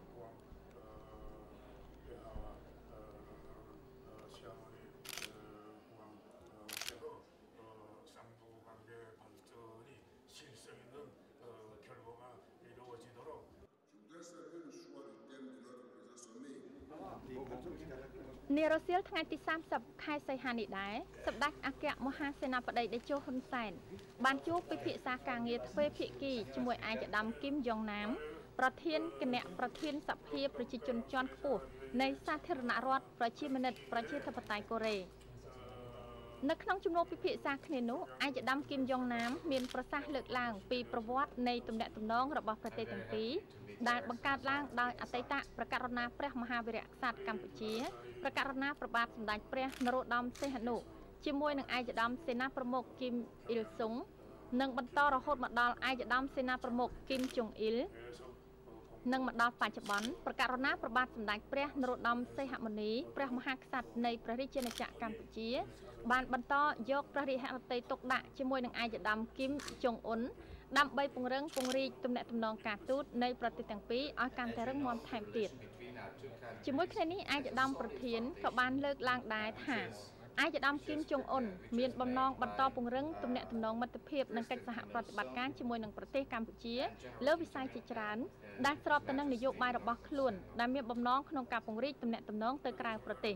នារសៀលថ្ងៃទី30ខែសីហានេះដែរសម្ដេចអគ្គមហាសេនាបតីតេជោហ៊ុនសែនបានជួបពិភាក្សាការងារទ្វេភាគីជាមួយឯកឧត្តមគីមយ៉ុងណាមប្រធានគណៈប្រធានសភាប្រជាជនជាន់ខ្ពស់នៃសាធារណរដ្ឋប្រជាមានិតប្រជាធិបតេយ្យកូរ៉េនៅក្នុងជំនួបពិភាក្សាគ្នានោះឯកឧត្តមគីមយ៉ុងណាមមានប្រសាសន៍លើកឡើងពីប្រវត្តិនៃទំនាក់ទំនងរបស់ប្រទេសទាំងពីរដែលបង្កើតឡើងដោយអតីតព្រះករុណាព្រះមហាវីរក្សត្រកម្ពុជាព្រះករុណាព្រះបាទសម្ដេចព្រះនរោត្តមសីហនុជាមួយនឹងឯកឧត្តមសេនាប្រមុខគីមអ៊ីលសុងនិងបន្តរហូតមកដល់ឯកឧត្តមសេនាប្រមុខគីមចុងអ៊ីលនិងមកដល់បច្ចុប្បន្នព្រះករុណាព្រះបាទសម្ដេចព្រះនរោត្តមសីហមុនីព្រះមហាក្សត្រនៃព្រះរាជាណាចក្រកម្ពុជាបានបន្តយកព្រះរាជហឫទ័យទុកដាក់ជាមួយនឹងឯកឧត្តមគីមចុងអ៊ុនដើម្បីពង្រឹងពង្រីកទំនាក់ទំនងការទូតនៃប្រទេសទាំងពីរឲ្យកាន់តែរឹងមាំថែមទៀតជាមួយគ្នានេះឯកឧត្តមប្រធានក៏បានលើកឡើងដែរថាអាយដាមគីមចុងអ៊ុនមានបំណងបន្តពង្រឹងទំនាក់ទំនងមិត្តភាពនិងកិច្ចសហប្រតិបត្តិការជាមួយនឹងប្រទេសកម្ពុជាលើវិស័យជាច្រើនដែលស្របទៅនឹងនយោបាយរបស់ខ្លួនដែលមានបំណងក្នុងការពង្រីកទំនាក់ទំនងទៅក្រៅប្រទេស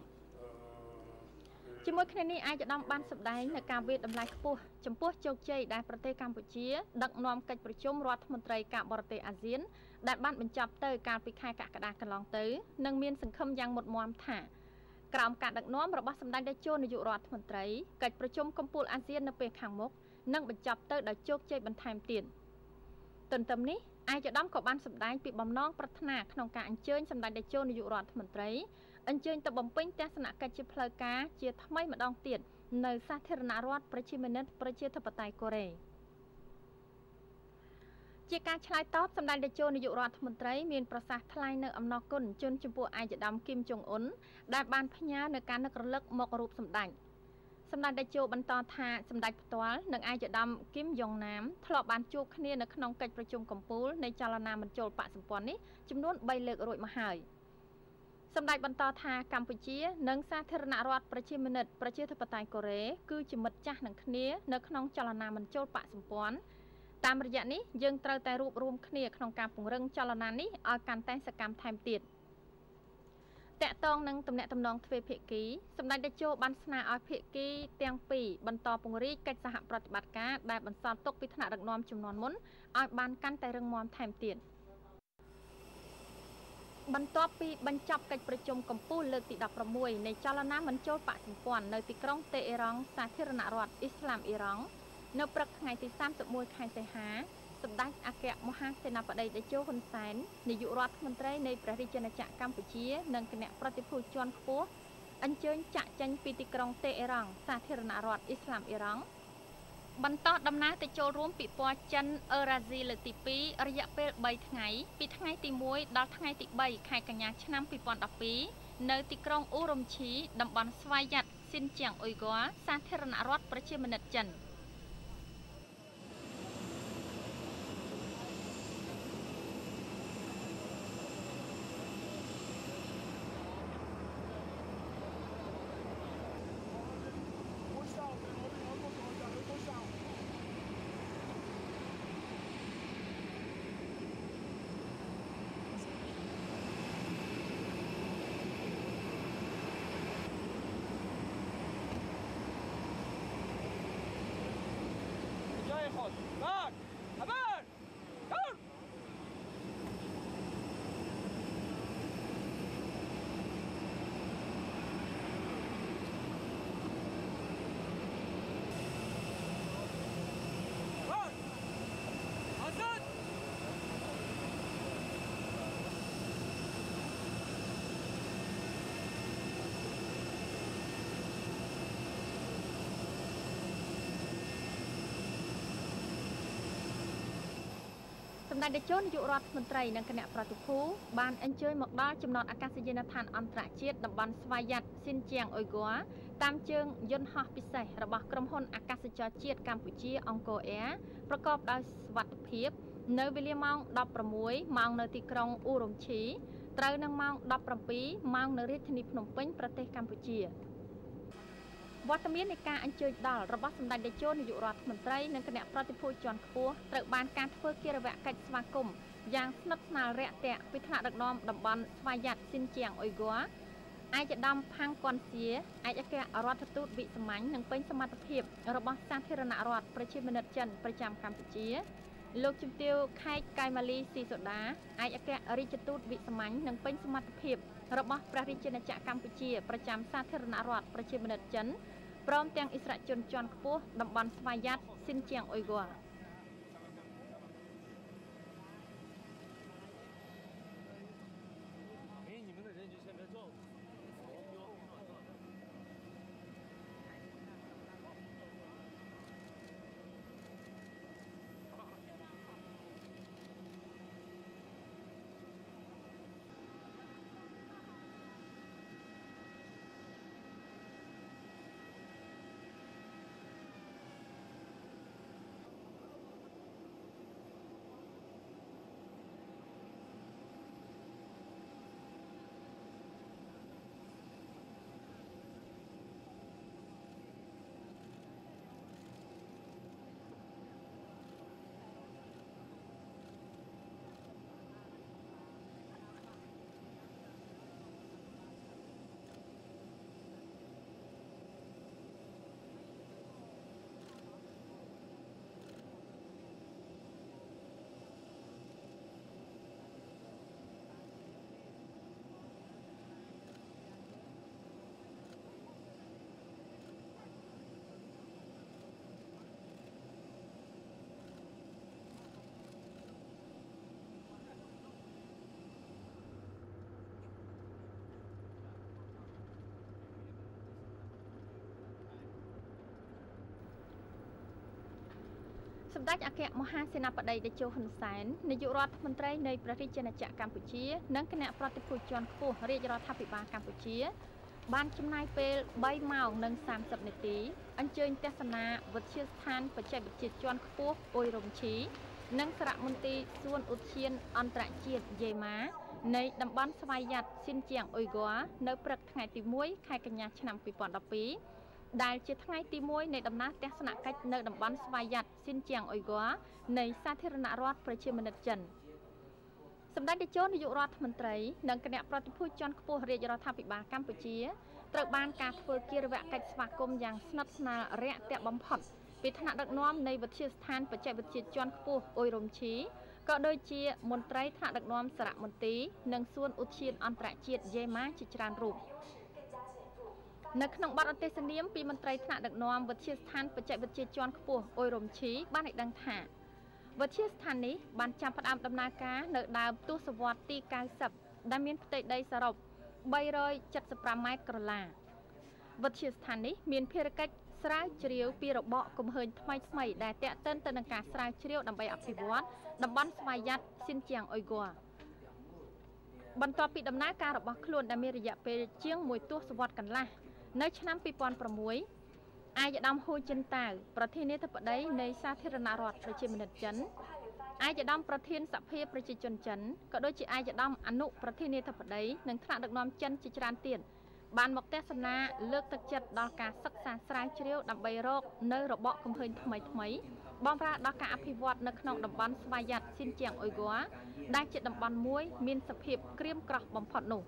ជាមួយគ្នានេះអាយដាមបានសម្ដែងនៅការវាយតម្លៃខ្ពស់ចំពោះជោគជ័យដែលប្រទេសកម្ពុជាដឹកនាំកិច្ចប្រជុំរដ្ឋមន្ត្រីការបរទេសអាស៊ានដែលបានបញ្ចប់ទៅកាលពីខែកក្កដាកន្លងទៅនិងមានសង្ឃឹមយ៉ាងមុតមាំថាក្រោមការដឹកនាំរបស់សម្ដេចតេជោនាយករដ្ឋមន្ត្រីកិច្ចប្រជុំកំពូលអាស៊ាននៅពេលខាងមុខនឹងបញ្ចប់ទៅដោយជោគជ័យបន្ថែមទៀតទន្ទឹមនេះអាយដាមក៏បានសម្ដែងពីបំណងប្រាថ្នាក្នុងការអញ្ជើញសម្ដេចតេជោនាយករដ្ឋមន្ត្រីអញ្ជើញទៅបំពេញទស្សនកិច្ចជាផ្លូវការជាថ្មីម្ដងទៀតនៅសាធារណរដ្ឋប្រជាមានិតប្រជាធិបតេយ្យកូរ៉េជាការឆ្លើយតបសម្ដេចតេជោនាយករដ្ឋមន្ត្រីមានប្រសាសន៍ថ្លែងនៅអំណរគុណជូនចំពោះអាយដាមគីមចុងអ៊ុនដែលបានផ្ញើនៅការនឹករលឹកមករូបសម្ដេចសម្ដេចតេជោបន្តថាសម្ដេចផ្ទាល់និងអាយដាមគីមយ៉ុងណាមធ្លាប់បានជួបគ្នានៅក្នុងកិច្ចប្រជុំកំពូលនៃចលនាមិនចូលបកសម្ព័ន្ធនេះចំនួន3លើករួចមកហើយសម្ដេចបន្តថាកម្ពុជានិងសាធារណរដ្ឋប្រជាមានិតប្រជាធិបតេយ្យកូរ៉េគឺជាមិត្តចាស់នឹងគ្នានៅក្នុងចលនាមិនចូលបកសម្ព័ន្ធតាមរយៈនេះយើងត្រូវតែរួបរวมគ្នាក្នុងការពង្រឹងចលនានេះឲ្យកាន់តែសកម្មថែមទៀតតាក់ទងនឹងទំនាក់ទំនងទ្វេភាគីសម្ដេចតេជោបានស្នើឲ្យភាគីទាំងពីរបន្តពង្រីកកិច្ចសហប្រតិបត្តិការដែលបន្សល់ទុកពីថ្នាក់ដឹកនាំជំនាន់មុនឲ្យបានកាន់តែរឹងមាំថែមទៀតបន្ទាប់ពីបញ្ចប់កិច្ចប្រជុំកំពូលលើកទី16នៃចលនាមិនចូលបកសម្ព័ន្ធនៅទីក្រុងតេអេរ៉ង់សាធារណរដ្ឋអ៊ីស្លាមអ៊ីរ៉ង់នៅព្រឹកថ្ងៃទី31ខែសីហាសម្ដេចអគ្គមហាសេនាបតីតេជោហ៊ុនសែននាយករដ្ឋមន្ត្រីនៃព្រះរាជាណាចក្រកម្ពុជានិងគណៈប្រតិភូជាន់ខ្ពស់អញ្ជើញចាក់ចេញពីទីក្រុងតេអេរ៉ង់សាធារណរដ្ឋអ៊ីស្លាមអ៊ីរ៉ង់បន្តដំណើរទៅចូលរួមពិព័រណ៍ចិនអឺរ៉ាស៊ីលើកទី2រយៈពេល3ថ្ងៃពីថ្ងៃទី1ដល់ថ្ងៃទី3ខែកញ្ញាឆ្នាំ2012នៅទីក្រុងអ៊ូរំឈីតំបន់ស្វាយ័តស៊ីនជាងអ៊ុយហ្គ័រសាធារណរដ្ឋប្រជាមានិតចិនសម្ដេចតេជោនាយករដ្ឋមន្ត្រីនិងគណៈប្រតិភូបានអញ្ជើញមកដល់ចំណតអាកាសយានដ្ឋានអន្តរជាតិតំបន់ស្វាយ័តស៊ីនជាងអ៊ុយហ្គ័រតាមជើងយន្តហោះពិសេសរបស់ក្រុមហ៊ុនអាកាសចរជាតិកម្ពុជាអង្គរអ៊ែរប្រកបដោយសុវត្ថិភាពនៅវេលាម៉ោង16ម៉ោងនៅទីក្រុងអ៊ូរំឈីត្រូវនឹងម៉ោង17ម៉ោងនៅរាជធានីភ្នំពេញប្រទេសកម្ពុជាវត្តមាននៃការអញ្ជើញដល់របស់សម្ដេចតេជោនាយករដ្ឋមន្ត្រីនិងគណៈប្រតិភូជាន់ខ្ពស់ត្រូវបានការធ្វើគារវកិច្ចស្វាគមន៍យ៉ាងស្និទ្ធស្នាលរាក់ទាក់ពីថ្នាក់ដឹកនាំតំបន់ស្វាយ័តស៊ីនជាងអ៊ុយហ្គ័រឯកឧត្តមផាំងកុនសៀឯកអគ្គរដ្ឋទូតវិសាមញ្ញនិងពេញសមត្ថភាពរបស់សាធារណរដ្ឋប្រជាមានិតចិនប្រចាំកម្ពុជាលោកជំទាវខេកកៃម៉ាលីស៊ីសូដាឯកអគ្គរដ្ឋទូតវិសាមញ្ញនិងពេញសមត្ថភាពរបស់ព្រះរាជាណាចក្រកម្ពុជាប្រចាំសាធារណរដ្ឋប្រជាមានិតចិនព្រមទាំងអិសរាជជនជាន់ខ្ពស់តំបន់ស្វាយ័តស៊ីនជាងអ៊ុយហ្គ័រសម្ដេចអគ្គមហាសេនាបតីតេជោហ៊ុនសែននាយករដ្ឋមន្ត្រីនៃព្រះរាជាណាចក្រកម្ពុជានិងគណៈប្រតិភូជាន់ខ្ពស់រាជរដ្ឋាភិបាលកម្ពុជាបានចំណាយពេល3ម៉ោងនិង30នាទីអញ្ជើញទស្សនាវិទ្យាស្ថានបច្ចេកវិទ្យាជាន់ខ្ពស់អ៊ុយរំឈីនិងសារមន្ទីរសួនឧទ្យានអន្តរជាតិយេម៉ានៃតំបន់ស្វយ័តស៊ីនជាងអ៊ុយហ្គ័រនៅព្រឹកថ្ងៃទី1ខែកញ្ញាឆ្នាំ2012ដែលជាថ្ងៃទី1នៃដំណើរទស្សនកិច្ចនៅតំបន់ស្វយ័តស៊ីនជាងអ៊ុយហ្គ័រនៃសាធារណរដ្ឋប្រជាមានិតចិនសម្ដេចតេជោនាយករដ្ឋមន្ត្រីនិងគណៈប្រតិភូជាន់ខ្ពស់រាជរដ្ឋាភិបាលកម្ពុជាត្រូវបានការធ្វើគារវកិច្ចស្វាគមន៍យ៉ាងស្និទ្ធស្នាលរាក់ទាក់បំផុតពីថ្នាក់ដឹកនាំនៃវិទ្យាស្ថានបច្ចេកវិទ្យាជាន់ខ្ពស់អ៊ុយរំឈីក៏ដូចជាមន្ត្រីថ្នាក់ដឹកនាំសារមន្ទីរនិងសួនឧទ្យានអន្តរជាតិយេម៉ាជាច្រើនរូបនៅក្នុងបទអទេសនាមពីមន្ត្រីថ្នាក់ដឹកនាំវិទ្យាស្ថានបច្ចេកវិទ្យាជាន់ខ្ពស់អ៊ុយរំឈីបានឲ្យដឹងថាវិទ្យាស្ថាននេះបានចាប់ផ្ដើមដំណើរការនៅដើមទសវត្សរ៍ទី90ដែលមានផ្ទៃដីសរុប375ម៉ែត្រក្រឡាវិទ្យាស្ថាននេះមានភារកិច្ចស្រាវជ្រាវពីរបបកំហើញថ្មីដែលតាក់ទិនទៅនឹងការស្រាវជ្រាវដើម្បីអភិវឌ្ឍតំបន់ស្វយ័តស៊ីនជាងអ៊ុយហ្គ័របន្ទាប់ពីដំណើរការរបស់ខ្លួនដែលមានរយៈពេលជាង1ទសវត្សរ៍កន្លះនៅឆ្នាំ2006អាយដាមហ៊ូចិនតាវប្រធានាធិបតីនៃសាធារណរដ្ឋប្រជាមានិតចិនអាយដាមប្រធានសភាប្រជាជនចិនក៏ដូចជាអាយដាមអនុប្រធានាធិបតីនិងថ្នាក់ដឹកនាំចិនជាច្រើនទៀតបានមកទស្សនាលើកទឹកចិត្តដល់ការសិក្សាស្រាវជ្រាវដើម្បីរកនៅរបបកំហើញថ្មីបម្រើដល់ការអភិវឌ្ឍនៅក្នុងតំបន់ស្វយ័តស៊ីនជាងអ៊ុយហ្គ័រដែលជាតំបន់មួយមានសភាពក្រៀមក្រោះបំផុតនោះ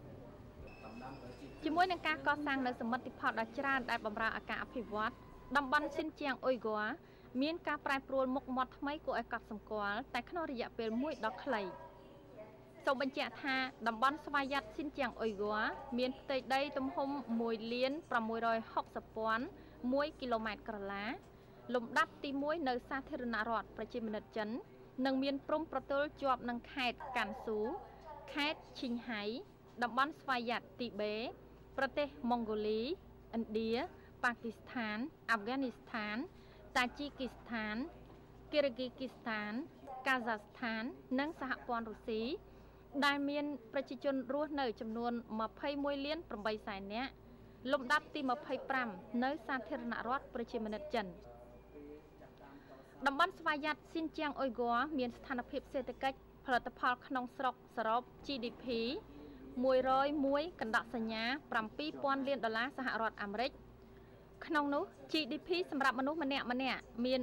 ជាមួយនឹងការកសាងនៅសមិទ្ធផលដ៏ច្រើនដែលបម្រើឲ្យការអភិវឌ្ឍតំបន់ស៊ីនជាងអ៊ុយហ្គ័រមានការប្រែប្រួលមុខមាត់ថ្មីគួរឲ្យកត់សម្គាល់តែក្នុងរយៈពេលមួយដ៏ខ្លីសូមបញ្ជាក់ថាតំបន់ស្វយ័តស៊ីនជាងអ៊ុយហ្គ័រមានផ្ទៃដីទំហំ1,660,100,000 គីឡូម៉ែត្រក្រឡាលំដាប់ទី1នៅសាធារណរដ្ឋប្រជាមានិតចិននិងមានព្រំប្រទល់ជាប់នឹងខេត្តកាន់ស៊ូខេត្តឈីងហៃតំបន់ស្វយ័តទីបេប្រទេសម៉ុងហ្គូលីឥណ្ឌាប៉ាគីស្ថានអាហ្វហ្គានីស្ថានតាជីគីស្ថានគីរហ្គីគីស្ថានកាហ្សាស្ថាននិងសហព័ន្ធរុស្ស៊ីដែលមានប្រជាជនរស់នៅចំនួន21,800,000 នាក់លំដាប់ទី25នៅសាធារណរដ្ឋប្រជាមានិតចិនតំបន់ស្វយ័តស៊ីនជាងអ៊ុយហ្គ័រមានស្ថានភាពសេដ្ឋកិច្ចផលិតផលក្នុងស្រុកសរុប GDP 101 កណ្ដកសញ្ញា $7,000 លានសហរដ្ឋអាមេរិកក្នុងនោះ GDP សម្រាប់មនុស្សម្នាក់មាន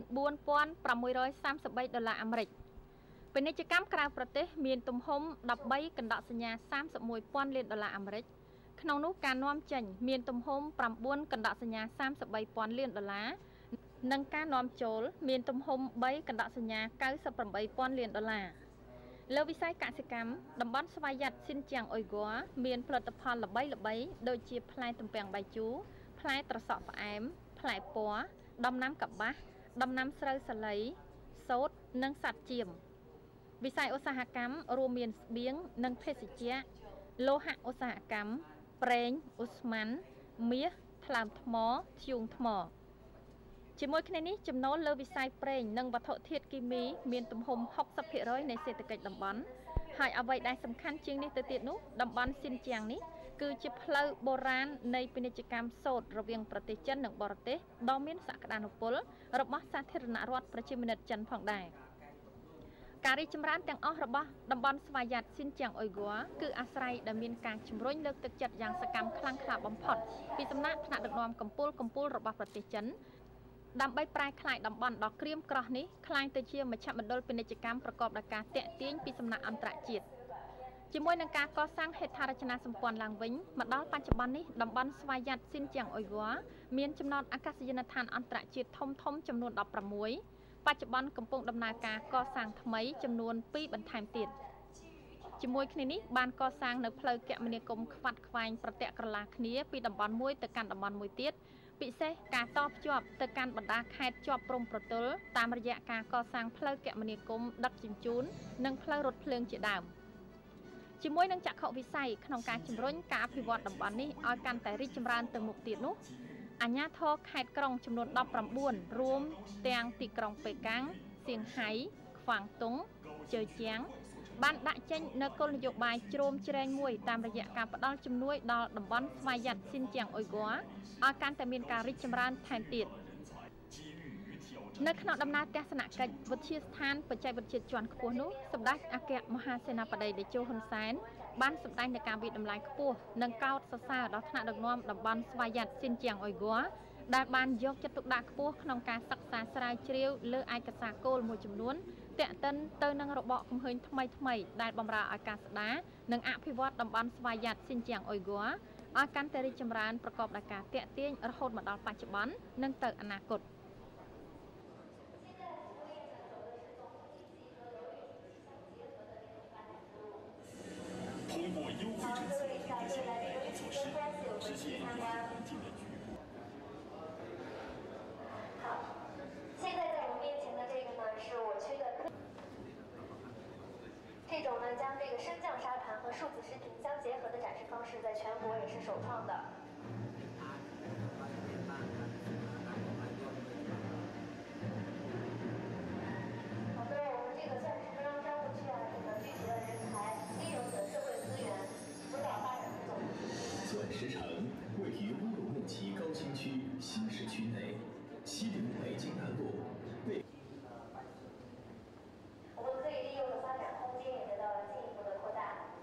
$4,633 អាមេរិកពាណិជ្ជកម្មក្រៅប្រទេសមានទំហំ13កណ្ដកសញ្ញា $31,000 លានអាមេរិកក្នុងនោះការនាំចេញមានទំហំ9កណ្ដកសញ្ញា $33,000 លាននិងការនាំចូលមានទំហំ3កណ្ដកសញ្ញា $98,000 លានលើវិស័យកសិកម្មតំបន់ស្វយ័តស៊ីនជាងអ៊ុយហ្គ័រមានផលិតផលល្បីៗដូចជាផ្លែទំពាំងបាយជូរផ្លែត្រសក់ផ្អែមផ្លែពណ៌ដំណាំកប្បាសដំណាំស្រូវសាលីសូត្រនិងសត្វចៀមវិស័យឧស្សាហកម្មរួមមានស្បៀងនិងភេសជ្ជៈលោហៈឧស្សាហកម្មប្រេងឧស្ម័នមាសថ្លើមថ្មធ្យូងថ្មជាមួយគ្នានេះចំណូលលើវិស័យប្រេងនិងវត្ថុធាតុគីមីមានទំហំ 60% នៃសេដ្ឋកិច្ចតំបន់ហើយអ្វីដែលសំខាន់ជាងនេះទៅទៀតនោះតំបន់ស៊ីនជាងនេះគឺជាផ្លូវបុរាណនៃពាណិជ្ជកម្មសូត្ររវាងប្រទេសចិននិងបរទេសដ៏មានសក្តានុពលរបស់សាធារណរដ្ឋប្រជាមានិតចិនផងដែរការរីកចម្រើនទាំងអស់របស់តំបន់ស្វយ័តស៊ីនជាងអ៊ុយហ្គ័រគឺអាស្រ័យដល់មានការជំរុញលើកទឹកចិត្តយ៉ាងសកម្មខ្លាំងក្លាបំផុតពីសំណាក់ថ្នាក់ដឹកនាំកម្ពុជារបស់ប្រទេសចិនដើម្បីប្រែក្លាយតំបន់ដ៏ក្រៀមក្រោះនេះក្លាយទៅជាមជ្ឈមណ្ឌលពាណិជ្ជកម្មប្រកបដោយការទាក់ទាញពីសំណាក់អន្តរជាតិជាមួយនឹងការកសាងហេដ្ឋារចនាសម្ព័ន្ធឡើងវិញមកដល់បច្ចុប្បន្ននេះតំបន់ស្វយ័តស៊ីនជាងអ៊ុយហ្គ័រមានចំណតអាកាសយានដ្ឋានអន្តរជាតិធំចំនួន16បច្ចុប្បន្នកំពុងដំណើរការកសាងថ្មីចំនួន2បន្ថែមទៀតជាមួយគ្នានេះបានកសាងនៅផ្លូវគមនាគមន៍ខ្វាត់ខ្វែងប្រទាក់ក្រឡាគ្នាពីតំបន់មួយទៅកាន់តំបន់មួយទៀតពិសេសការតភ្ជាប់ទៅកាន់បណ្ដាខេត្តជាប់ព្រំប្រទល់តាមរយៈការកសាងផ្លូវគមនាគមន៍ដឹកជញ្ជូននិងផ្លូវរថភ្លើងជាដើមជាមួយនឹងចក្ខុវិស័យក្នុងការជំរុញការអភិវឌ្ឍតំបន់នេះឲ្យកាន់តែរីកចម្រើនទៅមុខទៀតនោះអាជ្ញាធរខេត្តក្រុងចំនួន19រួមទាំងទីក្រុងប៉េកាំងសៀងហៃខ្វាងតុងជើជាងបានដាក់ចេញនូវគោលនយោបាយជ្រោមជ្រែងមួយតាមរយៈការផ្តល់ជំនួយដល់តំបន់ស្វយ័តស៊ីនជាងអ៊ុយហ្គ័រឲ្យកាន់តែមានការរីកចម្រើនថែមទៀតនៅក្នុងដំណើរទស្សនកិច្ចវិទ្យាស្ថានបច្ចេកវិទ្យាជាន់ខ្ពស់នោះសម្ដេចអគ្គមហាសេនាបតីតេជោហ៊ុនសែនបានសម្ដែងនូវការវិតម្លៃខ្ពស់និងកោតសរសើរដល់ថ្នាក់ដឹកនាំតំបន់ស្វយ័តស៊ីនជាងអ៊ុយហ្គ័រដែលបានយកចិត្តទុកដាក់ខ្ពស់ក្នុងការសិក្សាស្រាវជ្រាវលើឯកសារគោលមួយចំនួនទាក់ទិនទៅនឹងរបបកំហើញថ្មីដែលបម្រើឲ្យការស្ដារនិងអភិវឌ្ឍតំបន់ស្វយ័តស៊ីនជាងអ៊ុយហ្គ័រឲ្យកាន់តែរីកចម្រើនប្រកបដោយការទាក់ទាញរហូតមកដល់បច្ចុប្បន្ននិងទៅអនាគត这种呢，将这个升降沙盘和数字视频相结合的展示方式，在全国也是首创的。好的，我们这个算是中央商务区啊，这个聚集了人才、金融等社会资源，辅导发展的总体。 钻石城位于乌鲁木齐高新区新市区内，西临北京南路，北。 我们可以利用的发展空间也得到了进一步的扩大。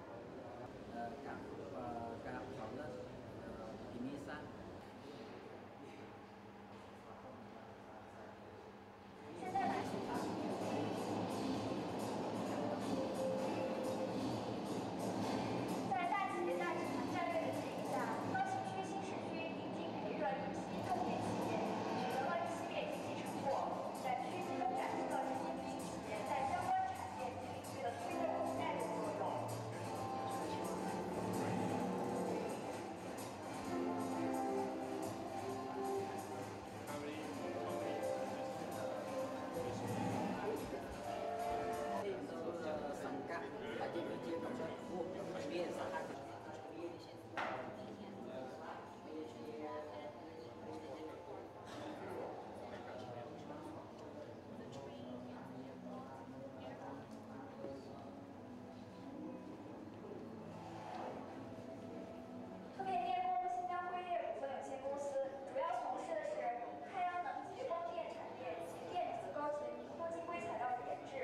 现在来说，在大企业大集团战略的指引下，高新区新市区引进培育了一批重点企业，取得了一系列经济成果，展区集中展示了这些民营企业在相关产业及领域的推动带动作用。特别电工新疆辉业股份有限公司主要从事的是太阳能及光电产业及电子高级多晶硅材料的研制。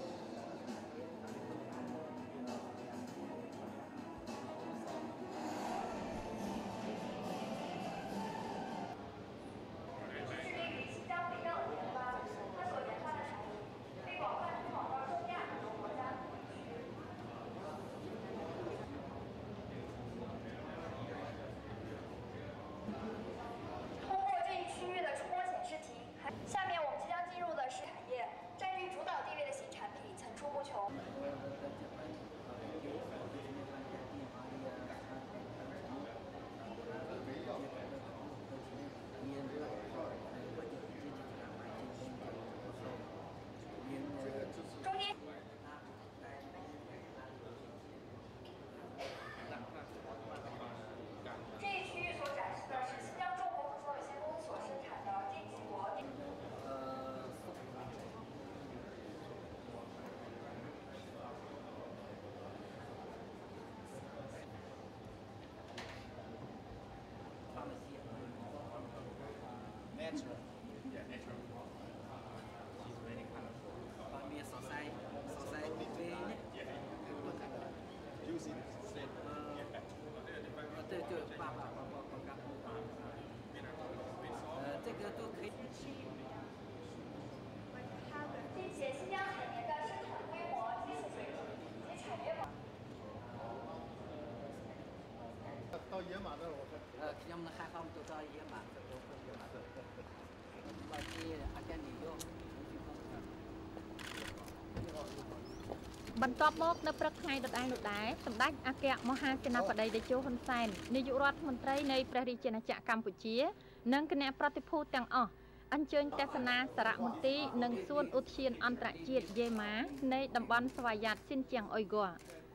致力于新疆肥料的研发，它所研发的产品被广泛推广到中亚等国家和地区。通过这一区域的触摸显示题，下面我们即将进入的是产业，占据主导地位的新产品层出不穷。中间。这一区域所展示的是新疆重工股份有限公司所生产的金齐国。 Natural. Yeah, natural. She's very colorful. Yeah. Using same. 这个都可以。 并且新疆海绵的生产规模、技术水平以及产业网。 到野马那儿，我看。 ខ្ញុំនៅខែខំទៅដល់យាមាទៅយាមាទៅបាត់ជាអាចារ្យនិយោបន្ទាប់មកនៅព្រឹកថ្ងៃដដែលនោះដែរសម្ដេចអគ្គមហាសេនាបតីតេជោហ៊ុនសែននាយករដ្ឋមន្ត្រីនៃព្រះរាជាណាចក្រកម្ពុជានិងគណៈប្រតិភូទាំងអស់អញ្ជើញទស្សនាសារមន្ទីរនិងសួនឧទ្យានអន្តរជាតិយេម៉ានៃតំបន់ស្វយ័តស៊ីនជាងអ៊ុយហ្គ័រ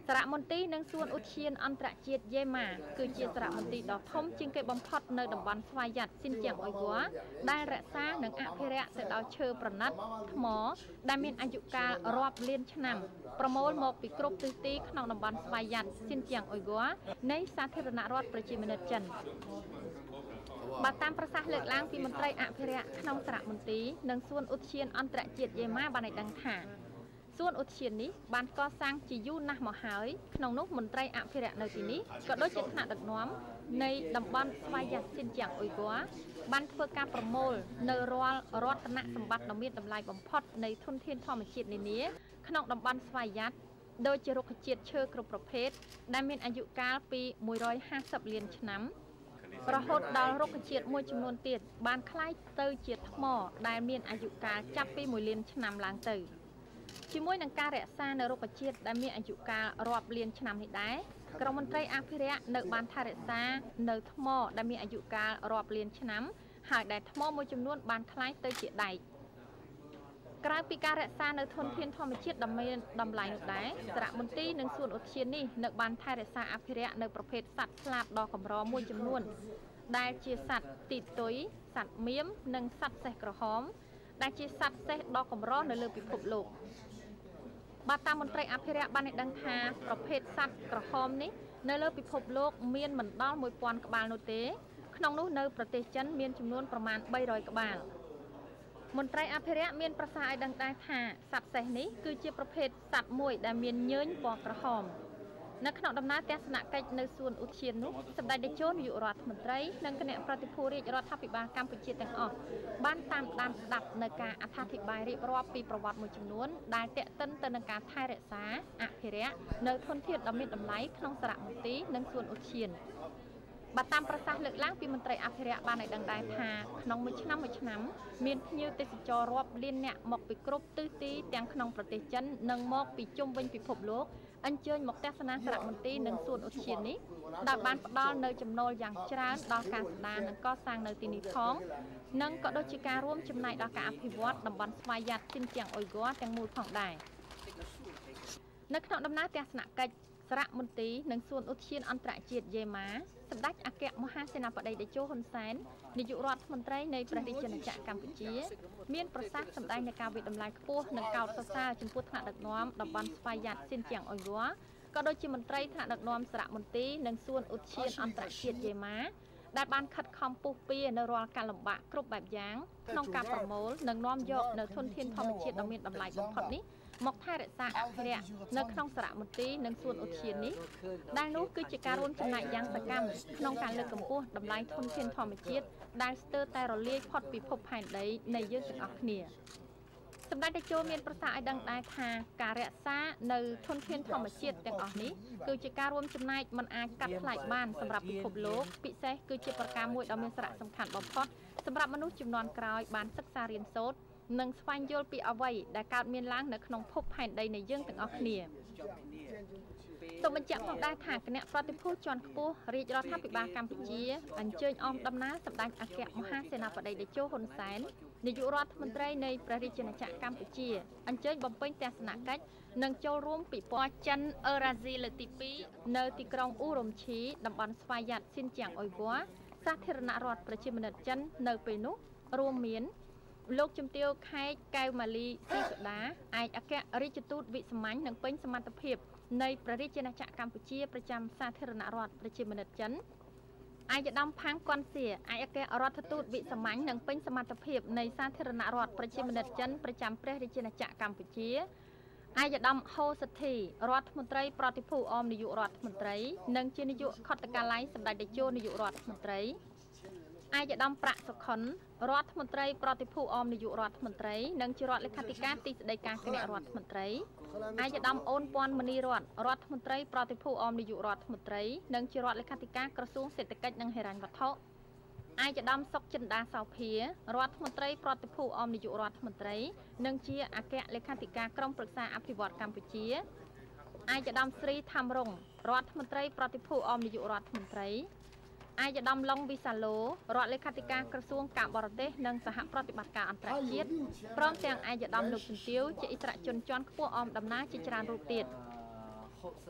សារមន្ទីរនិងសួនឧទ្យានអន្តរជាតិយេម៉ាគឺជាសារមន្ទីរដ៏ធំជាងគេបំផុតនៅតំបន់ស្វយ័តស៊ីនជៀងអ៊ុយហ្គ័រដែលរក្សានិងអភិរក្សទៅដោយឈើប្រណិតថ្មដែលមានអាយុកាលរាប់លានឆ្នាំប្រមូលមកពីគ្រប់ទិសទីក្នុងតំបន់ស្វយ័តស៊ីនជៀងអ៊ុយហ្គ័រនៃសាធារណរដ្ឋប្រជាមានិតចិនបើតាមប្រសាសន៍លើកឡើងពីមន្ត្រីអភិរក្សក្នុងសារមន្ទីរនិងសួនឧទ្យានអន្តរជាតិយេម៉ាបានឲ្យដឹងថាសួនឧទ្យាននេះបានកសាងជាយូរណាស់មកហើយក្នុងនោះមន្ត្រីអភិរក្សនៅទីនេះក៏ដូចជាថ្នាក់ដឹកនាំនៃតំបន់ស្វយ័តស៊ីនជៀងអ៊ុយហ្គ័របានធ្វើការប្រមូលនៅរាល់រតនសម្បត្តិដ៏មានតម្លៃបំផុតនៃធនធានធម្មជាតិនានាក្នុងតំបន់ស្វយ័តដូចជារុក្ខជាតិឈើគ្រប់ប្រភេទដែលមានអាយុកាលពី150លានឆ្នាំរហូតដល់រុក្ខជាតិមួយចំនួនទៀតបានคล้ายទៅជាថ្មដែលមានអាយុកាលចាប់ពី1លានឆ្នាំឡើងទៅជាមួយនឹងការរក្សានៅរុក្ខជាតិដែលមានអាយុកាលរាប់លានឆ្នាំនេះដែរក្រមមន្ត្រីអភិរក្សនៅបានថែរក្សានៅថ្មដែលមានអាយុកាលរាប់លានឆ្នាំហើយដែលថ្មមួយចំនួនបានคล้ายទៅជាដែកក្រៅពីការរក្សានៅធនធានធម្មជាតិដ៏មានតម្លៃនោះដែរសារមន្ទីរនិងសួនឧទ្យាននេះនៅបានថែរក្សាអភិរក្សនៅប្រភេទសត្វស្លាបដ៏កម្រមួយចំនួនដែលជាសត្វទីទុយសត្វមៀមនិងសត្វសេះក្រហមដែលជាសត្វសេះដ៏កម្រនៅលើពិភពលោកបាទតាមមន្ត្រីអភិរក្សបានឲ្យដឹងថាប្រភេទសត្វក្រហមនេះនៅលើពិភពលោកមានមិនដល់1000ក្បាលនោះទេក្នុងនោះនៅប្រទេសចិនមានចំនួនប្រមាណ300ក្បាលមន្ត្រីអភិរក្សមានប្រសាសន៍ឲ្យដឹងដែរថាសត្វសេះនេះគឺជាប្រភេទសត្វមួយដែលមានញើញពណ៌ក្រហមនៅក្នុងដំណើរទស្សនកិច្ចនៅសួនឧទ្យាននោះសម្ដេចតេជោនាយករដ្ឋមន្ត្រីនិងគណៈប្រតិភូរាជរដ្ឋាភិបាលកម្ពុជាទាំងអស់បានតាមដានស្ដាប់នៅការអត្ថាធិប្បាយរៀបរាប់ពីប្រវត្តិមួយចំនួនដែលទាក់ទិនទៅនឹងការថែរក្សាអភិរក្សនៅធនធានដ៏មានតម្លៃក្នុងសារមន្ទីរនិងសួនឧទ្យានបើតាមប្រសាសន៍លើកឡើងពីមន្ត្រីអភិរក្សបានឲ្យដឹងដែរថាក្នុងមួយឆ្នាំមានភ្ញៀវទេសចររាប់លានអ្នកមកពីគ្រប់ទិសទីទាំងក្នុងប្រទេសចិននិងមកពីជុំវិញពិភពលោកអញ្ជើញមកទស្សនាសារមន្ទីរនិងសួនឧទ្យាននេះដែលបានផ្ដល់នៅចំណូលយ៉ាងច្រើនដល់ការស្ដារនិងកសាងនៅទីនេះផងនិងក៏ដូចជាការរួមចំណែកដល់ការអភិវឌ្ឍតំបន់ស្វយ័តស៊ីនជៀងអ៊ុយហ្គ័រទាំងមូលផងដែរនៅក្នុងដំណើរទស្សនកិច្ចសារមន្ទីរនិងសួនឧទ្យានអន្តរជាតិយេម៉ាសម្ដេចអគ្គមហាសេនាបតីតេជោហ៊ុនសែននាយករដ្ឋមន្ត្រីនៃព្រះរាជាណាចក្រកម្ពុជាមានប្រសាសន៍សម្ដែងនៃការវិតម្លៃខ្ពស់និងកោតសរសើរចំពោះថ្នាក់ដឹកនាំតំបន់ស្វយ័តស៊ីនជៀងអ៊ុយហ្គ័រក៏ដូចជាមន្ត្រីថ្នាក់ដឹកនាំសារមន្ទីរនិងសួនឧទ្យានអន្តរជាតិយេម៉ាដែលបានខិតខំពុះពៀនៅរាល់ការលំបាកគ្រប់បែបយ៉ាងក្នុងការប្រមូលនិងនាំយកនៅធនធានធម្មជាតិដ៏មានតម្លៃបំផុតនេះមកថែរក្សាអភិរក្សនៅក្នុងសារមន្ទីរនិងសួនឧទ្យាននេះដែលនោះគឺជាការរួមចំណែកយ៉ាងសកម្មក្នុងការលើកកម្ពស់តម្លៃធនធានធម្មជាតិដែលស្ទើរតែរលាយផុតពីភពផែនដីនៃយើងទាំងអស់គ្នាសម្ដេចតេជោមានប្រសាសន៍ឲ្យដឹងដែរថាការរក្សានៅធនធានធម្មជាតិទាំងអស់នេះគឺជាការរួមចំណែកមិនអាចកាត់ថ្លៃបានសម្រាប់ពិភពលោកពិសេសគឺជាប្រការមួយដ៏មានសារៈសំខាន់បំផុតសម្រាប់មនុស្សជំនាន់ក្រោយបានសិក្សារៀនសូត្រនិងស្វែងយល់ពីអ្វីដែលកើតមានឡើងនៅក្នុងភពផែនដីនៃយើងទាំងអស់គ្នាសូមបញ្ជាក់ផងដែរថាគណៈប្រតិភូជាន់ខ្ពស់រាជរដ្ឋាភិបាលកម្ពុជាអញ្ជើញអមដំណើរសម្ដេចអគ្គមហាសេនាបតីតេជោហ៊ុនសែននាយករដ្ឋមន្ត្រីនៃព្រះរាជាណាចក្រកម្ពុជាអញ្ជើញបំពេញទស្សនកិច្ចនិងចូលរួមពិព័រណ៍ចិនអឺរ៉ាស៊ីលើកទី2នៅទីក្រុងអ៊ូរំឈីតំបន់ស្វយ័តស៊ីនជៀងអ៊ុយហ្គ័រសាធារណរដ្ឋប្រជាមានិតចិននៅពេលនោះរួមមានលោកជំទាវខេកកែវម៉ាលីស៊ីសូដាឯកអគ្គរដ្ឋទូតវិសាមញ្ញនិងពេញសមត្ថភាពនៃព្រះរាជាណាចក្រកម្ពុជាប្រចាំសាធារណរដ្ឋប្រជាមានិតចិនឯកឧត្តមផាងកុនសៀឯកអគ្គរដ្ឋទូតវិសាមញ្ញនិងពេញសមត្ថភាពនៃសាធារណរដ្ឋប្រជាមានិតចិនប្រចាំព្រះរាជាណាចក្រកម្ពុជាឯកឧត្តមហូសិទ្ធិរដ្ឋមន្ត្រីប្រតិភូអមនាយករដ្ឋមន្ត្រីនិងជានាយកខុទ្ទកាល័យសម្ដេចតេជោនាយករដ្ឋមន្ត្រីឯកឧត្តមប្រាក់សុខុនរដ្ឋមន្ត្រីប្រតិភូអមនាយករដ្ឋមន្ត្រីនិងជារដ្ឋលេខាធិការទីស្តីការគណៈរដ្ឋមន្ត្រីឯកឧត្តមអូនពាន់មនីរដ្ឋមន្ត្រីប្រតិភូអមនាយករដ្ឋមន្ត្រីនិងជារដ្ឋលេខាធិការក្រសួងសេដ្ឋកិច្ចនិងហិរញ្ញវត្ថុឯកឧត្តមសុកចិន្តាសោភារដ្ឋមន្ត្រីប្រតិភូអមនាយករដ្ឋមន្ត្រីនិងជាអគ្គលេខាធិការក្រុមប្រឹក្សាអភិវឌ្ឍកម្ពុជាឯកឧត្តមស្រីថាំរុងរដ្ឋមន្ត្រីប្រតិភូអមនាយករដ្ឋមន្ត្រីឯកឧត្តមឡុងវិសាឡូរដ្ឋលេខាធិការក្រសួងការបរទេសនិងសហប្រតិបត្តិការអន្តរជាតិព្រមទាំងឯកឧត្តមលោកជំទាវជាអិសរាជជនជាន់ខ្ពស់អមដំណើរជាច្រើនរូបទៀត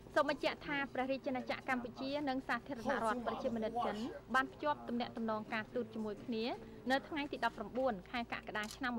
សូមបញ្ជាក់ថាព្រះរាជាណាចក្រកម្ពុជានិងសាធារណរដ្ឋប្រជាមានិតចិនបានភ្ជាប់ទំនាក់ទំនងការទូតជាមួយគ្នានៅថ្ងៃទី19ខែកក្កដាឆ្នាំ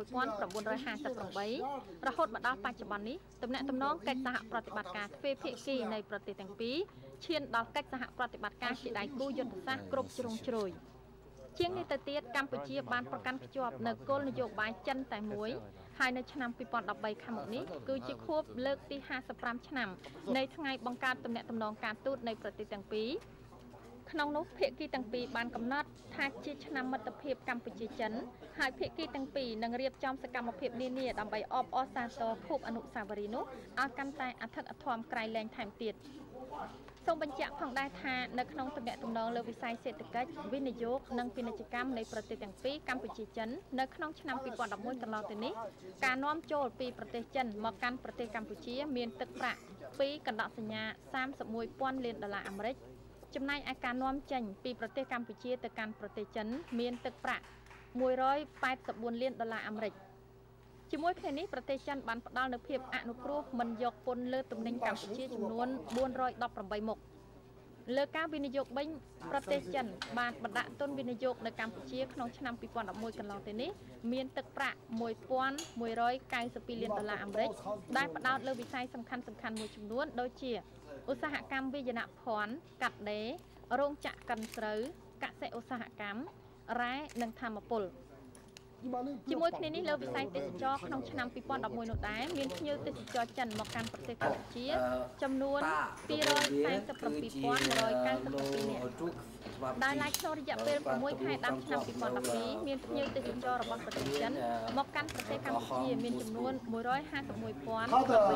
1958រហូតមកដល់បច្ចុប្បន្ននេះទំនាក់ទំនងកិច្ចសហប្រតិបត្តិការទ្វេភាគីនៃប្រទេសទាំងពីរឈានដល់កិច្ចសហប្រតិបត្តិការជាដៃគូយុទ្ធសាស្ត្រគ្រប់ជ្រុងជ្រោយជាងនេះទៅទៀតកម្ពុជាបានប្រកាន់ភ្ជាប់នៅគោលនយោបាយចិនតែមួយហើយនៅឆ្នាំ2013ខាងមុខនេះគឺជាខួបលើកទី55ឆ្នាំនៃថ្ងៃបង្កើតទំនាក់ទំនងការទូតនៃប្រទេសទាំងពីរក្នុងនោះភាគីទាំងពីរបានកំណត់ថាជាឆ្នាំមិត្តភាពកម្ពុជាចិនហើយភាគីទាំងពីរនឹងរៀបចំសកម្មភាពនានាដើម្បីអបអរសាទរខួបអនុស្សាវរីយ៍នោះឲ្យកាន់តែអធិកអធមក្រៃលែងថែមទៀតសូមបញ្ជាក់ផងដែរថានៅក្នុងទំនាក់ទំនងលើវិស័យសេដ្ឋកិច្ចវិនិយោគនិងពាណិជ្ជកម្មនៃប្រទេសទាំងពីរកម្ពុជាចិននៅក្នុងឆ្នាំ2011កន្លងទៅនេះការនាំចូលពីប្រទេសចិនមកកាន់ប្រទេសកម្ពុជាមានទឹកប្រាក់ពីកណ្ដោសញ្ញា$31,000 លានអាមេរិកចំណែកឯការនាំចេញពីប្រទេសកម្ពុជាទៅកាន់ប្រទេសចិនមានទឹកប្រាក់$184 លានអាមេរិកជាមួយគ្នានេះប្រទេសចិនបានផ្ដល់នូវភាពអនុគ្រោះមិនយកពន្ធលើទំនិញកម្ពុជាចំនួន418មុខលើការវិនិយោគវិញប្រទេសចិនបានបណ្ដាក់ទុនវិនិយោគនៅកម្ពុជាក្នុងឆ្នាំ2011កន្លងទៅនេះមានទឹកប្រាក់$1,192 លានអាមេរិកដែលផ្ដោតលើវិស័យសំខាន់ៗមួយចំនួនដូចជាឧស្សាហកម្មវាយនភ័ណ្ឌកាត់ដេររោងចក្រកិនស្រូវកសិឧស្សាហកម្មរ៉ែនិងថាមពលជាមួយគ្នានេះលើវិស័យទេសចរក្នុងឆ្នាំ2011នោះដែរមានភ្ញៀវទេសចរចិនមកកាន់ប្រទេសកម្ពុជាចំនួន247,197នាក់ដែលឡែកក្នុងរយៈពេល6ខែដល់ឆ្នាំ2012មានភ្ញៀវទេសចររបស់ប្រទេសចិនមកកាន់ប្រទេសកម្ពុជាមានចំនួន151,887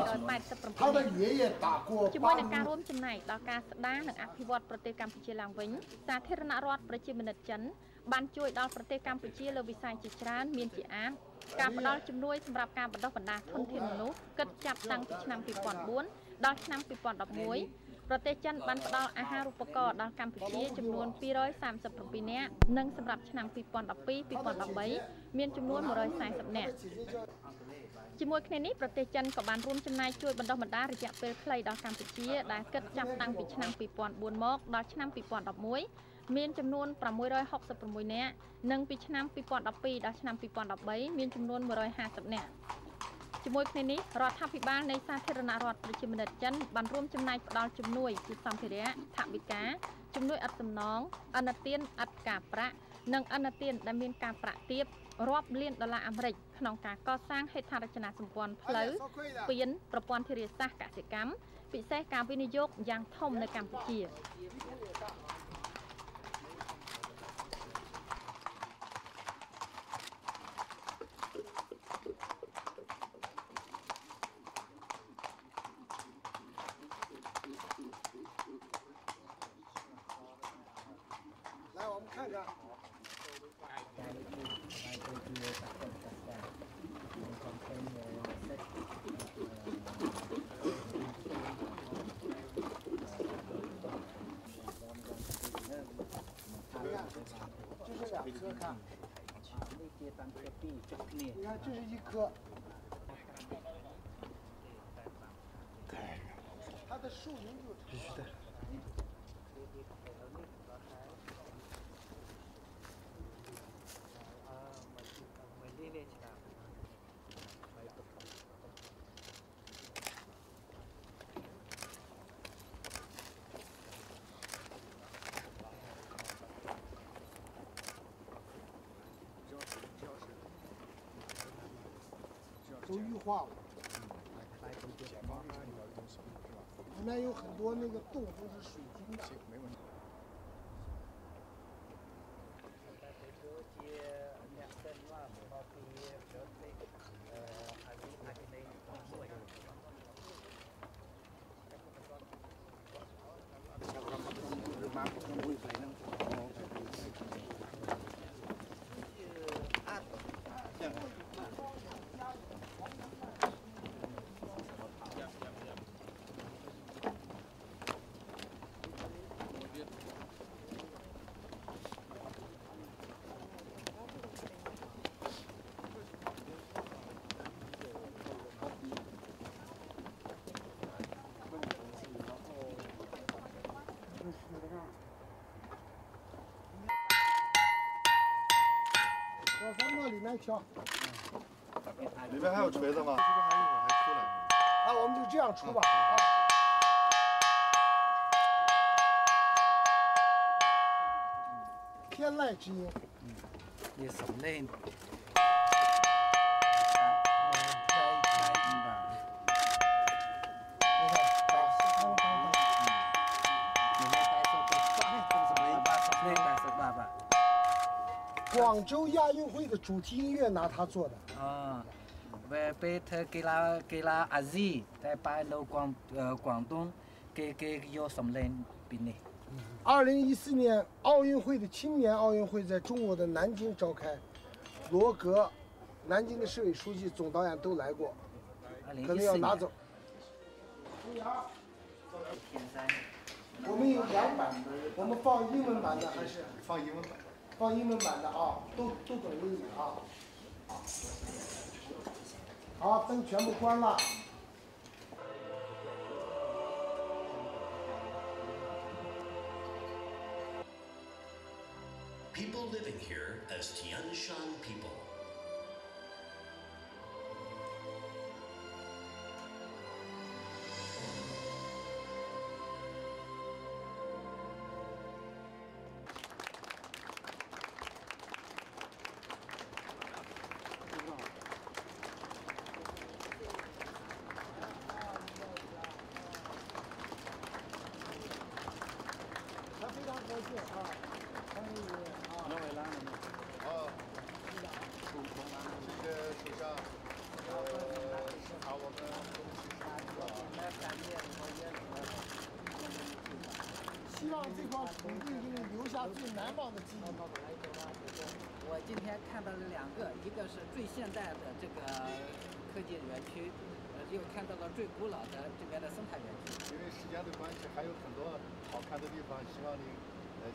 នាក់ជាមួយនឹងការរួមចំណែកដល់ការស្ដារនិងអភិវឌ្ឍប្រទេសកម្ពុជាឡើងវិញសាធារណរដ្ឋប្រជាមានិតចិនបានជួយដល់ប្រទេសកម្ពុជាលើវិស័យជាច្រើនមានជាអាតការផ្ដល់ជំនួយសម្រាប់ការបណ្ដុះបណ្ដាលធនធានមនុស្សគិតចាប់តាំងពីឆ្នាំ2004ដល់ឆ្នាំ2011ប្រទេសចិនបានផ្ដល់អាហារូបករណ៍ដល់កម្ពុជាចំនួន237នាក់និងសម្រាប់ឆ្នាំ2012-2013មានចំនួន140នាក់ជាមួយគ្នានេះប្រទេសចិនក៏បានរួមចំណែកជួយបណ្ដុះបណ្ដាលរយៈពេលខ្លីដល់កម្ពុជាដែលគិតចាប់តាំងពីឆ្នាំ2004មកដល់ឆ្នាំ2011មានចំនួន666នាក់និងពីឆ្នាំ2012ដល់ឆ្នាំ2013មានចំនួន150នាក់ជាមួយគ្នានេះរដ្ឋាភិបាលនៃសាធារណរដ្ឋប្រជាមានិតចិនបានរួមចំណែកផ្ដល់ជំនួយជាសម្ភារៈថវិកាជំនួយឥតសំណងឥណទានឥតការប្រាក់និងឥណទានដែលមានការប្រាក់ទាបរាប់លានដុល្លារអាមេរិកក្នុងការកសាងហេដ្ឋារចនាសម្ព័ន្ធផ្លូវស្ពានប្រព័ន្ធធារាសាស្ត្រកសិកម្មពិសេសការវិនិយោគយ៉ាងធំនៅកម្ពុជា都绿化了。里面有很多那个洞都是水晶的。 往里面跳。 里面还有锤子吗？是不是还一会儿还出来？ 啊，我们就这样出吧。啊。天籁之音。 你什么嘞？ 广州亚运会的主题音乐拿它做的。 啊，被他给了阿 Z 在摆到广东，给有什么嘞？比呢 ？2014年奥运会的青年奥运会在中国的南京召开，罗格、南京的市委书记、总导演都来过，可能要拿走。我们有2版，我们放英文版的还是放英文版？ 放英文版的啊，都懂英语啊。好，灯全部关了。 People living here as Tianshan people. 希望这块土地给你留下最难忘的记忆。 我今天看到了2个，一个是最现代的这个科技园区，又看到了最古老的这边的生态园区。 因为时间的关系，还有很多好看的地方，希望你来。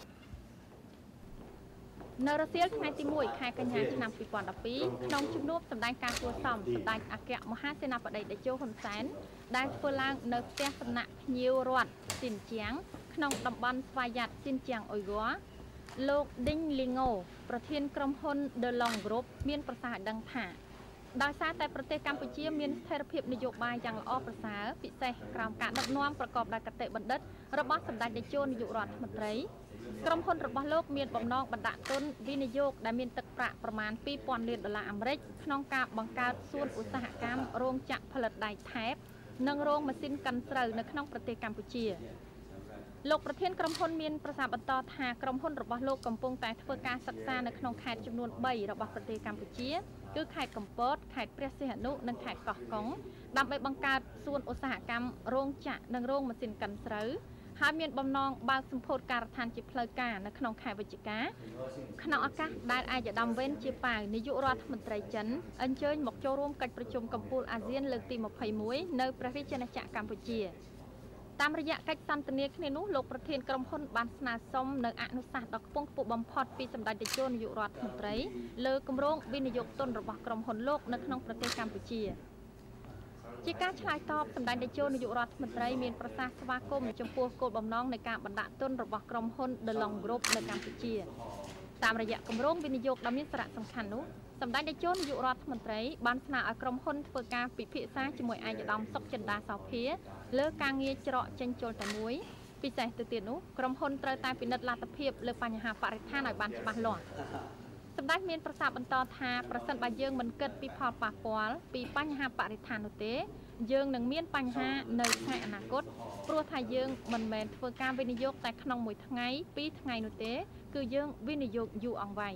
នៅរសៀលថ្ងៃទី1ខែកញ្ញាឆ្នាំ2012ក្នុងជំនួបសម្ដែងការគួរសមសម្ដេចអគ្គមហាសេនាបតីតេជោហ៊ុនសែនដែលធ្វើឡើងនៅផ្ទះសំណាក់ភ្ញៀវរដ្ឋស៊ីនជាងក្នុងតំបន់ស្វយ័តស៊ីនជាងអ៊ុយហ្គ័រលោកឌីងលីងអូប្រធានក្រុមហ៊ុន The Long Group មានប្រសាសន៍ឲ្យដឹងថាដោយសារតែប្រទេសកម្ពុជាមានស្ថិរភាពនយោបាយយ៉ាងល្អប្រសើរពិសេសក្រោមការដឹកនាំប្រកបដោយគតិបណ្ឌិតរបស់សម្ដេចតេជោនាយករដ្ឋមន្ត្រីក្រុមហ៊ុនរបស់លោកមានបំណងបណ្ដាក់ទុនវិនិយោគដែលមានទឹកប្រាក់ប្រមាណ$2000 លានអាមេរិកក្នុងការបង្កើតសួនឧស្សាហកម្មរោងចក្រផលិតដែកថែបនិងរោងម៉ាស៊ីនកិនស្រូវនៅក្នុងប្រទេសកម្ពុជាលោកប្រធានក្រុមហ៊ុនមានប្រសាសន៍បន្តថាក្រុមហ៊ុនរបស់លោកកំពុងតែធ្វើការសិក្សានៅក្នុងខេត្តចំនួន3របស់ប្រទេសកម្ពុជាគឺខេត្តកំពតខេត្តព្រះសីហនុនិងខេត្តកោះកុងដើម្បីបង្កើតសួនឧស្សាហកម្មរោងចក្រនិងរោងម៉ាស៊ីនកិនស្រូវហើយមានបំណងបើកសម្ពោធការដ្ឋានជាផ្លូវការនៅក្នុងខែវិច្ឆិកាក្នុងឱកាសដែលអាយដាមវ៉េនជាប៉ាវនាយករដ្ឋមន្ត្រីចិនអញ្ជើញមកចូលរួមកិច្ចប្រជុំកំពូលអាស៊ានលើកទី21នៅព្រះរាជាណាចក្រកម្ពុជាតាមរយៈកិច្ចសន្ទនាគ្នានោះលោកប្រធានក្រុមហ៊ុនបានស្នើសុំនៅអនុសាសន៍ដ៏ខ្ពង់ខ្ពស់បំផុតពីសម្ដេចតេជោនាយករដ្ឋមន្ត្រីលើគម្រោងវិនិយោគទុនរបស់ក្រុមហ៊ុនលោកនៅក្នុងប្រទេសកម្ពុជាជាការឆ្លើយតបសម្ដេចតេជោនាយករដ្ឋមន្ត្រីមានប្រសាសន៍ស្វាគមន៍ចំពោះគោលបំណងនៃការបណ្ដាក់ទុនរបស់ក្រុមហ៊ុន The Long Group នៅកម្ពុជាតាមរយៈគម្រោងវិនិយោគដ៏មានសារៈសំខាន់នោះសម្ដេចតេជោនាយករដ្ឋមន្ត្រីបានស្នើឲ្យក្រុមហ៊ុនធ្វើការពិភាក្សាជាមួយអាយដាមសុកចិន្តាសោភាលើការងារច្រកចេញចូលតែមួយពិសេសទៅទៀតនោះក្រុមហ៊ុនត្រូវតែពិនិត្យលទ្ធភាពលើបញ្ហាបរិស្ថានឲ្យបានច្បាស់លាស់សម្ដេចមានប្រសាសន៍បន្តថាប្រសិនបើយើងមិនគិតពីផលប៉ះពាល់ពីបញ្ហាបរិស្ថាននោះទេយើងនឹងមានបញ្ហានៅថ្ងៃអនាគតព្រោះថាយើងមិនមែនធ្វើការវិនិយោគតែក្នុងមួយថ្ងៃ2ថ្ងៃនោះទេគឺយើងវិនិយោគយូរអង្វែង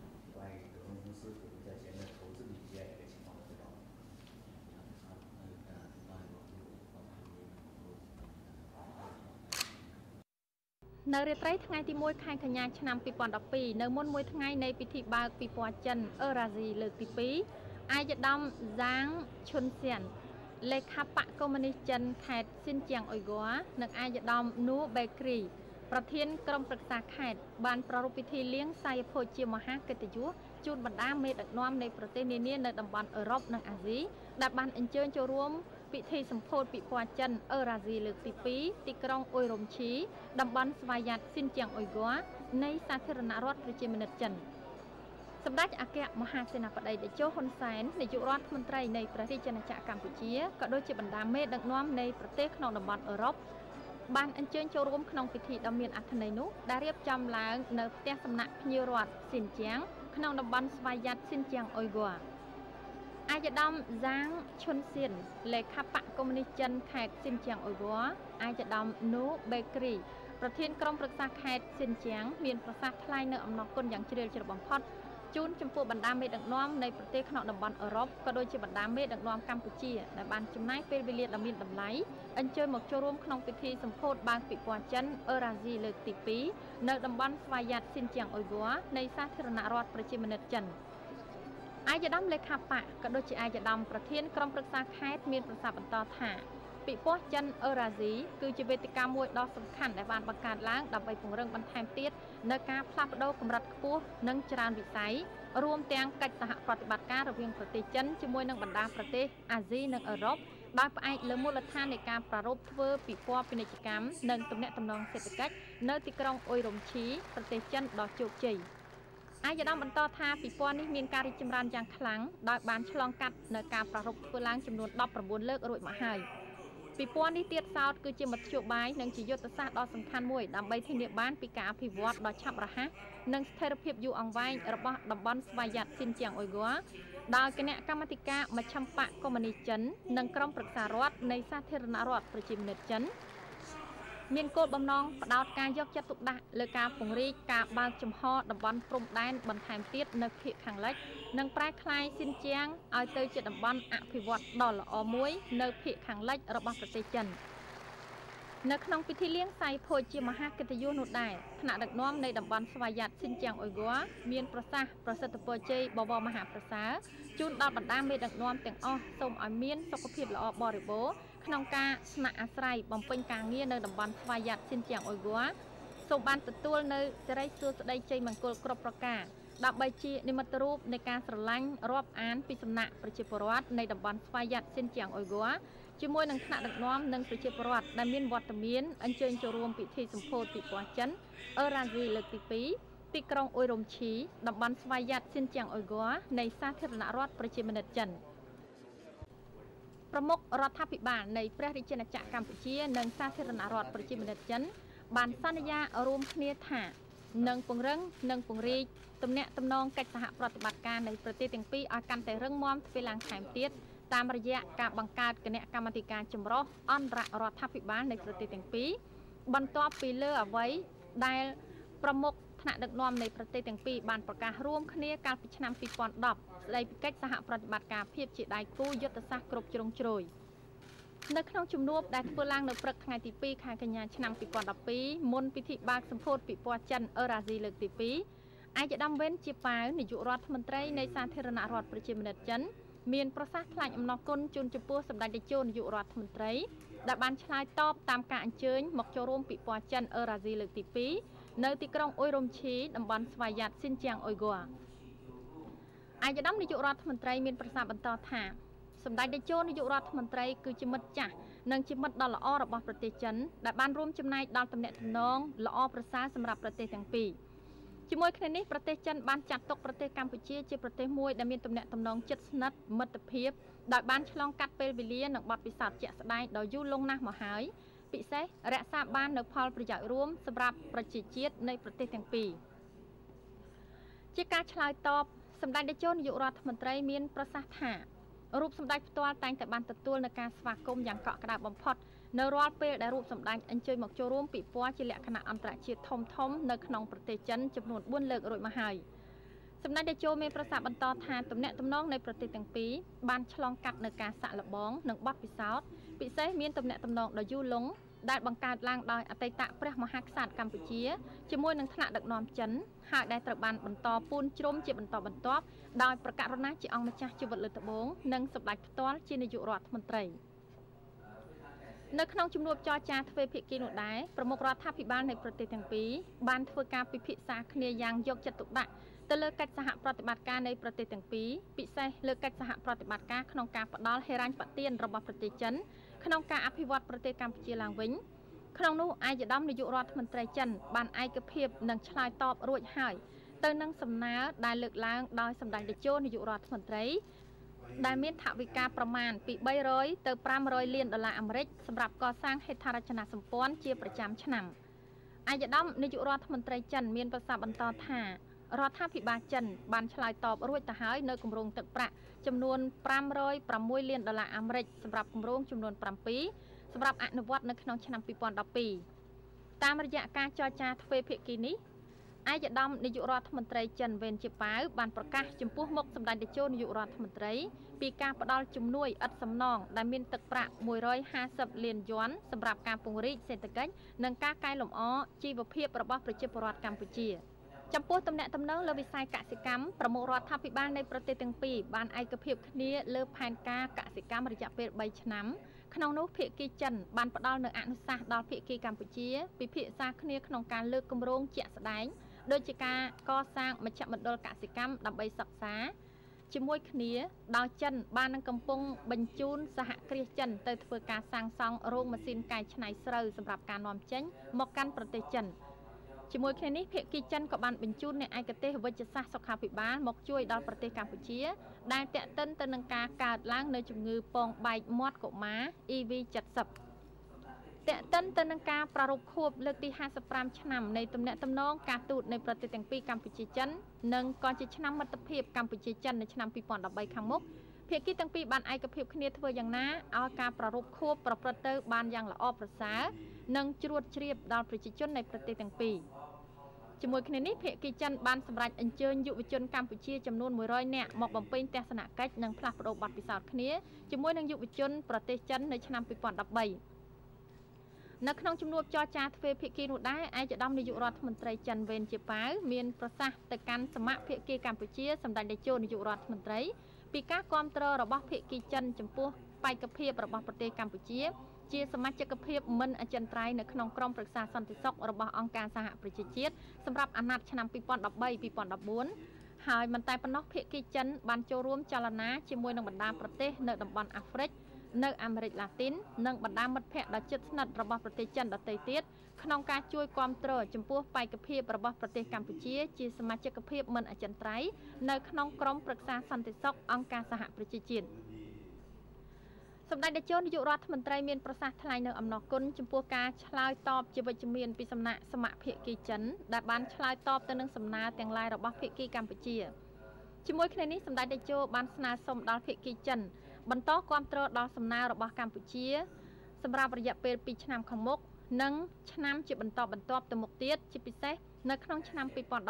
នៅរាត្រីថ្ងៃទី1ខែកញ្ញាឆ្នាំ2012នៅមុនមួយថ្ងៃនៃពិធីបើកពិព័រណ៍ចិនអឺរ៉ាស៊ីលើកទី2អាយដាមហ្សាងឈុនសៀនលេខាបកកុម្មុយនីសចិនខេត្តស៊ីនជាងអ៊ុយហ្គ័រនិងអាយដាមនូបេគ្រីប្រធានក្រុមប្រឹក្សាខេត្តបានប្រារព្ធពិធីលៀងសាយភោជជាមហាកិត្តិយសជូនបណ្ដាមេដឹកនាំនៃប្រទេសនានានៅតំបន់អឺរ៉ុបនិងអាស៊ីដែលបានអញ្ជើញចូលរួមពិធីសម្ពោធពិព័រណ៍ចិនអឺរ៉ាស៊ីលើកទី2ទីក្រុងអ៊ុយរ៉ុមឈីតំបន់ស្វយ័តស៊ីនជាងអ៊ុយហ្គ័រនៃសាធារណរដ្ឋប្រជាមានិតចិនសម្ដេចអគ្គមហាសេនាបតីតេជោហ៊ុនសែននាយករដ្ឋមន្ត្រីនៃព្រះរាជាណាចក្រកម្ពុជាក៏ដូចជាបណ្ដាមេដឹកនាំនៃប្រទេសក្នុងតំបន់អឺរ៉ុបបានអញ្ជើញចូលរួមក្នុងពិធីដ៏មានអត្ថន័យនោះដែលរៀបចំឡើងនៅផ្ទះសំណាក់ភ្ញៀវរដ្ឋស៊ីនជាងក្នុងតំបន់ស្វយ័តស៊ីនជាងអ៊ុយហ្គ័រអាយដាមហ្សាងឈុនសៀនលេខាបកកុម្មុយនីសចិនខេត្តស៊ីនជាងអ៊ុយហ្គ័រអាយដាមនូបេគ្រីប្រធានក្រុមប្រឹក្សាខេត្តស៊ីនជាងមានប្រសាសន៍ថ្លែងនៅអំណរគុណយ៉ាងជ្រាលជ្រៅបំផុតជូនចំពោះបណ្ដាមេដឹកនាំនៃប្រទេសក្នុងតំបន់អឺរ៉ុបក៏ដូចជាបណ្ដាមេដឹកនាំកម្ពុជាដែលបានចំណាយពេលវេលាដ៏មានតម្លៃអញ្ជើញមកចូលរួមក្នុងពិធីសម្ពោធបើកពិព័រណ៍ចិនអឺរ៉ាស៊ីលើកទី2នៅតំបន់ស្វយ័តស៊ីនជាងអ៊ុយហ្គ័រនៃសាធារណរដ្ឋប្រជាមានិតចិនអាយដាមលេខាបកក៏ដូចជាអាយដាមប្រធានក្រុមប្រឹក្សាខេត្តមានប្រសាសន៍បន្តថាពិព័រណ៍ចិនអឺរ៉ាស៊ីគឺជាវេទិកាមួយដ៏សំខាន់ដែលបានបង្កើតឡើងដើម្បីពង្រឹងបន្ថែមទៀតនៅការផ្លាស់ប្ដូរកម្រិតខ្ពស់និងច្រើនវិស័យរួមទាំងកិច្ចសហប្រតិបត្តិការរវាងប្រទេសចិនជាមួយនឹងបណ្ដាប្រទេសអាស៊ីនិងអឺរ៉ុបដោយផ្អែកលើមូលដ្ឋាននៃការប្រារព្ធធ្វើពិព័រណ៍ពាណិជ្ជកម្មនិងទំនាក់ទំនងសេដ្ឋកិច្ចនៅទីក្រុងអ៊ុយរំឈីប្រទេសចិនដ៏ជោគជ័យអាយដាមបន្តថាពិព័រណ៍នេះមានការរីកចម្រើនយ៉ាងខ្លាំងដោយបានឆ្លងកាត់នៅការប្រារព្ធធ្វើឡើងចំនួន19លើករួចមកហើយពិព័រណ៍នេះទៀតសោតគឺជាមធ្យោបាយនិងជាយុទ្ធសាស្ត្រដ៏សំខាន់មួយដើម្បីធានាបានពីការអភិវឌ្ឍដ៏ឆាប់រហ័សនិងស្ថិរភាពយូរអង្វែងរបស់តំបន់ស្វយ័តស៊ីនជាងអ៊ុយហ្គ័រដោយគណៈកម្មាធិការមជ្ឈិមបកកុម្មុយនីសចិននិងក្រុមប្រឹក្សារដ្ឋនៃសាធារណរដ្ឋប្រជាមានិតចិនមានគោលបំណងផ្ដោតការយកចិត្តទុកដាក់លើការពង្រីកការបើកចំហតំបន់ព្រំដែនបន្ថែមទៀតនៅភាគខាងលិចនិងប្រែក្លាយស៊ីនជាងឲ្យទៅជាតំបន់អភិវឌ្ឍដ៏ល្អមួយនៅភាគខាងលិចរបស់ប្រទេសចិននៅក្នុងពិធីលៀងសៃភោជជាមហាកិត្តិយសនោះដែរថ្នាក់ដឹកនាំនៃតំបន់ស្វយ័តស៊ីនជាងអ៊ុយហ្គ័រមានប្រសាសន៍ប្រសិទ្ធពរជ័យបវរមហាប្រសើរជូនដល់បណ្ដាមេដឹកនាំទាំងអស់សូមឲ្យមានសុខភាពល្អបរិបូរណ៍ក្នុងការស្នាក់អាស្រ័យបំពេញការងារនៅតំបន់ស្វយ័តស៊ីនជាងអ៊ុយហ្គ័រសូមបានទទួលនៅសិរីសួស្តីជ័យមង្គលគ្រប់ប្រការដើម្បីជានិមិត្តរូបនៃការស្រឡាញ់រាប់អានពីសំណាក់ប្រជាពលរដ្ឋនៃតំបន់ស្វយ័តស៊ីនជាងអ៊ុយហ្គ័រជាមួយនឹងថ្នាក់ដឹកនាំនិងប្រជាពលរដ្ឋដែលមានវត្តមានអញ្ជើញចូលរួមពិធីសម្ពោធពិព័រណ៍ចិនអឺរ៉ាស៊ីលើកទី2ទីក្រុងអ៊ុយរំឈីតំបន់ស្វយ័តស៊ីនជាងអ៊ុយហ្គ័រនៃសាធារណរដ្ឋប្រជាមានិតចិនប្រមុខរដ្ឋាភិបាលនៃព្រះរាជាណាចក្រកម្ពុជានិងសាធារណរដ្ឋប្រជាមានិតចិនបានសន្យារួមគ្នាថានឹងពង្រឹងនិងពង្រីកទំនាក់ទំនងកិច្ចសហប្រតិបត្តិការនៃប្រទេសទាំងពីរឲ្យកាន់តែរឹងមាំទ្វេឡើងថែមទៀតតាមរយៈការបង្កើតគណៈកម្មាធិការចម្រុះអន្តររដ្ឋាភិបាលនៃប្រទេសទាំងពីរបន្ទាប់ពីលើអ្វីដែលប្រមុខថ្នាក់ដឹកនាំនៃប្រទេសទាំងពីរបានប្រកាសរួមគ្នាកាលពីឆ្នាំ2010ស្ដីពីកិច្ចសហប្រតិបត្តិការភាពជាដៃគូយុទ្ធសាស្ត្រគ្រប់ជ្រុងជ្រោយនៅក្នុងជំនួបដែលធ្វើឡើងនៅព្រឹកថ្ងៃទី2ខែកញ្ញាឆ្នាំ2012មុនពិធីបើកសម្ពោធពិព័រណ៍ចិនអឺរ៉ាស៊ីលើកទី2អាយដាមវិនជាប៉ាវនាយករដ្ឋមន្ត្រីនៃសាធារណរដ្ឋប្រជាមានិតចិនមានប្រសាសន៍ថ្លែងអំណរគុណជូនចំពោះសម្ដេចតេជោនាយករដ្ឋមន្ត្រីដែលបានឆ្លើយតបតាមការអញ្ជើញមកចូលរួមពិព័រណ៍ចិនអឺរ៉ាស៊ីលើកទី2នៅទីក្រុងអ៊ុយរំឈីតំបន់ស្វយ័តស៊ីនជាងអ៊ុយហ្គ័រអាយដាមនាយករដ្ឋមន្ត្រីមានប្រសាសន៍បន្តថាសម្ដេចតេជោនាយករដ្ឋមន្ត្រីគឺជាមិត្តចាស់និងជាមិត្តដ៏ល្អរបស់ប្រទេសចិនដែលបានរួមចំណែកដល់ទំនាក់ទំនងល្អប្រសើរសម្រាប់ប្រទេសទាំងពីរជាមួយគ្នានេះប្រទេសចិនបានចាត់ទុកប្រទេសកម្ពុជាជាប្រទេសមួយដែលមានទំនាក់ទំនងជិតស្និទ្ធមិត្តភាពដោយបានឆ្លងកាត់ពេលវេលានិងបទពិសោធន៍ជាក់ស្ដែងដ៏យូរលង់ណាស់មកហើយពិសេសរក្សាបាននូវផលប្រយោជន៍រួមសម្រាប់ប្រជាជាតិនៃប្រទេសទាំងពីរជាការឆ្លើយតបសម្ដេចតេជោនាយករដ្ឋមន្ត្រីមានប្រសាសន៍ថារូបសម្ដេចផ្ទាល់តែងតែបានទទួលនូវការស្វាគមន៍យ៉ាងកក់ក្ដៅបំផុតនៅរាល់ពេលដែលរូបសម្ដេចអញ្ជើញមកចូលរួមពិព័រណ៍ជាលក្ខណៈអន្តរជាតិធំៗនៅក្នុងប្រទេសចិនចំនួន4លើករួចមកហើយសម្ដេចតេជោមានប្រសាសន៍បន្តថាទំនាក់ទំនងនៃប្រទេសទាំងពីរបានឆ្លងកាត់នូវការសាក់លបងនិងបទពិសោធន៍ពិសេសមានទំនាក់ទំនងដ៏យូរលង់ដែលបង្កើតឡើងដោយអតីតព្រះមហាក្សត្រកម្ពុជាជាមួយនឹងថ្នាក់ដឹកនាំចិនហើយដែលត្រូវបានបន្តពូនជ្រុំជាបន្តបន្ទាប់ដោយប្រកាសរណាជាអង្គម្ចាស់ជីវិតលើត្បូងនិងសម្ដេចផ្ទាល់ជានាយករដ្ឋមន្ត្រីនៅក្នុងជំនួបចរចាទ្វេភាគីនោះដែរប្រមុខរដ្ឋាភិបាលនៃប្រទេសទាំងពីរបានធ្វើការពិភាក្សាគ្នាយ៉ាងយកចិត្តទុកដាក់ទៅលើកិច្ចសហប្រតិបត្តិការនៃប្រទេសទាំងពីរពិសេសលើកិច្ចសហប្រតិបត្តិការក្នុងការផ្ដល់ហិរញ្ញប្បទានរបស់ប្រទេសចិនក្នុងការអភិវឌ្ឍប្រទេសកម្ពុជាឡើងវិញក្នុងនោះអាយដាមនាយករដ្ឋមន្ត្រីចិនបានឯកភាពនិងឆ្លើយតបរួចហើយទៅនឹងសំណើដែលលើកឡើងដោយសម្ដេចតេជោនាយករដ្ឋមន្ត្រីដែលមានថវិកាប្រមាណពី300ទៅ500លានដុល្លារអាមេរិកសម្រាប់កសាងហេដ្ឋារចនាសម្ព័ន្ធជាប្រចាំឆ្នាំអាយដាមនាយករដ្ឋមន្ត្រីចិនមានប្រសាសន៍បន្តថារដ្ឋាភិបាលចិនបានឆ្លើយតបរួចទៅហើយនៅគម្រោងទឹកប្រាក់ចំនួន506លានដុល្លារអាមេរិកសម្រាប់គម្រោងចំនួន7សម្រាប់អនុវត្តនៅក្នុងឆ្នាំ2012តាមរយៈការចរចាទ្វេភាគីនេះអាយដាមនាយករដ្ឋមន្ត្រីចិនវេនជាប៉ាវបានប្រកាសចំពោះមុខសម្ដេចតេជោនាយករដ្ឋមន្ត្រីពីការផ្ដល់ជំនួយឥតសំណងដែលមានទឹកប្រាក់150លានយួនសម្រាប់ការពង្រីកសេដ្ឋកិច្ចនិងការកែលម្អជីវភាពរបស់ប្រជាពលរដ្ឋកម្ពុជាចំពោះទំនាក់ទំនងលើវិស័យកសិកម្មប្រមុខរដ្ឋាភិបាលនៃប្រទេសទាំងពីរបានឯកភាពគ្នាលើផែនការកសិកម្មរយៈពេល3ឆ្នាំក្នុងនោះភាគីចិនបានផ្ដល់នូវអនុសាសន៍ដល់ភាគីកម្ពុជាពិភាក្សាគ្នាក្នុងការលើកគម្រោងជាក់ស្ដែងដូចជាការកសាងមជ្ឈមណ្ឌលកសិកម្មដើម្បីសិក្សាជាមួយគ្នាដោយចិនបាននឹងកំពុងបញ្ជូនសហគ្រាសចិនទៅធ្វើការសាងសង់រោងម៉ាស៊ីនកែច្នៃស្រូវសម្រាប់ការនាំចេញមកកាន់ប្រទេសចិនជាមួយគ្នានេះភាគីចិនក៏បានបញ្ជូនអ្នកឯកទេសវិទ្យាសាស្ត្រសុខាភិបាលមកជួយដល់ប្រទេសកម្ពុជាដែលតាក់ទិនទៅនឹងការកើតឡើងនៃជំងឺពងបែកមាត់កុមារ EV70 តាក់ទិនទៅនឹងការប្រារព្ធខួបលើកទី55ឆ្នាំនៃទំនាក់ទំនងការទូតនៃប្រទេសទាំងពីរកម្ពុជាចិននិងក៏ជាឆ្នាំមិត្តភាពកម្ពុជាចិននៅឆ្នាំ2013ខាងមុខភាគីទាំងពីរបានឯកភាពគ្នាធ្វើយ៉ាងណាឲ្យការប្រារព្ធខួបប្រព្រឹត្តទៅបានយ៉ាងល្អប្រសើរនិងជ្រួតជ្រាបដល់ប្រជាជននៃប្រទេសទាំងពីរជាមួយគ្នានេះភាគីចិនបានសម្រេចអញ្ជើញយុវជនកម្ពុជាចំនួន100នាក់មកបំពេញទស្សនកិច្ចនិងផ្លាស់ប្តូរបទពិសោធន៍គ្នាជាមួយនឹងយុវជនប្រទេសចិននៅឆ្នាំ2013នៅក្នុងជំនួបចរចាទ្វេភាគីនោះដែរឯកឧត្តមនាយករដ្ឋមន្ត្រីចិនវេនជាប៉ាវមានប្រសាសន៍ទៅកាន់សមាភាគីកម្ពុជាសម្ដេចតេជោនាយករដ្ឋមន្ត្រីពីការគាំទ្ររបស់ភាគីចិនចំពោះបេក្ខភាពរបស់ប្រទេសកម្ពុជាជាសមាជិកភាពមិនអចិន្ត្រៃយ៍នៅក្នុងក្រុមប្រឹក្សាសន្តិសុខរបស់អង្គការសហប្រជាជាតិសម្រាប់អាណត្តិឆ្នាំ2013-2014ហើយមិនតែប៉ុណ្ណោះភាគីចិនបានចូលរួមចលនាជាមួយនឹងបណ្ដាប្រទេសនៅតំបន់អាហ្វ្រិកនៅអាមេរិកឡាទីននិងបណ្ដាមិត្តភ័ក្តិដ៏ជិតស្និទ្ធរបស់ប្រទេសចិនដទៃទៀតក្នុងការជួយគាំទ្រចំពោះបេក្ខភាពរបស់ប្រទេសកម្ពុជាជាសមាជិកភាពមិនអចិន្ត្រៃយ៍នៅក្នុងក្រុមប្រឹក្សាសន្តិសុខអង្គការសហប្រជាជាតិសម្ដេចតេជោនាយករដ្ឋមន្ត្រីមានប្រសាសន៍ថ្លែងនៅអំណរគុណចំពោះការឆ្លើយតបជាវិជ្ជមានពីសំណាក់សមាភាគីចិនដែលបានឆ្លើយតបទៅនឹងសំណើទាំងឡាយរបស់ភាគីកម្ពុជាជាមួយគ្នានេះសម្ដេចតេជោបានស្នើសុំដល់ភាគីចិនបន្តគាំទ្រដល់សំណើរបស់កម្ពុជាសម្រាប់រយៈពេល2ឆ្នាំខាងមុខនិងឆ្នាំជាបន្តបន្ទាប់ទៅមុខទៀតជាពិសេសនៅក្នុងឆ្នាំ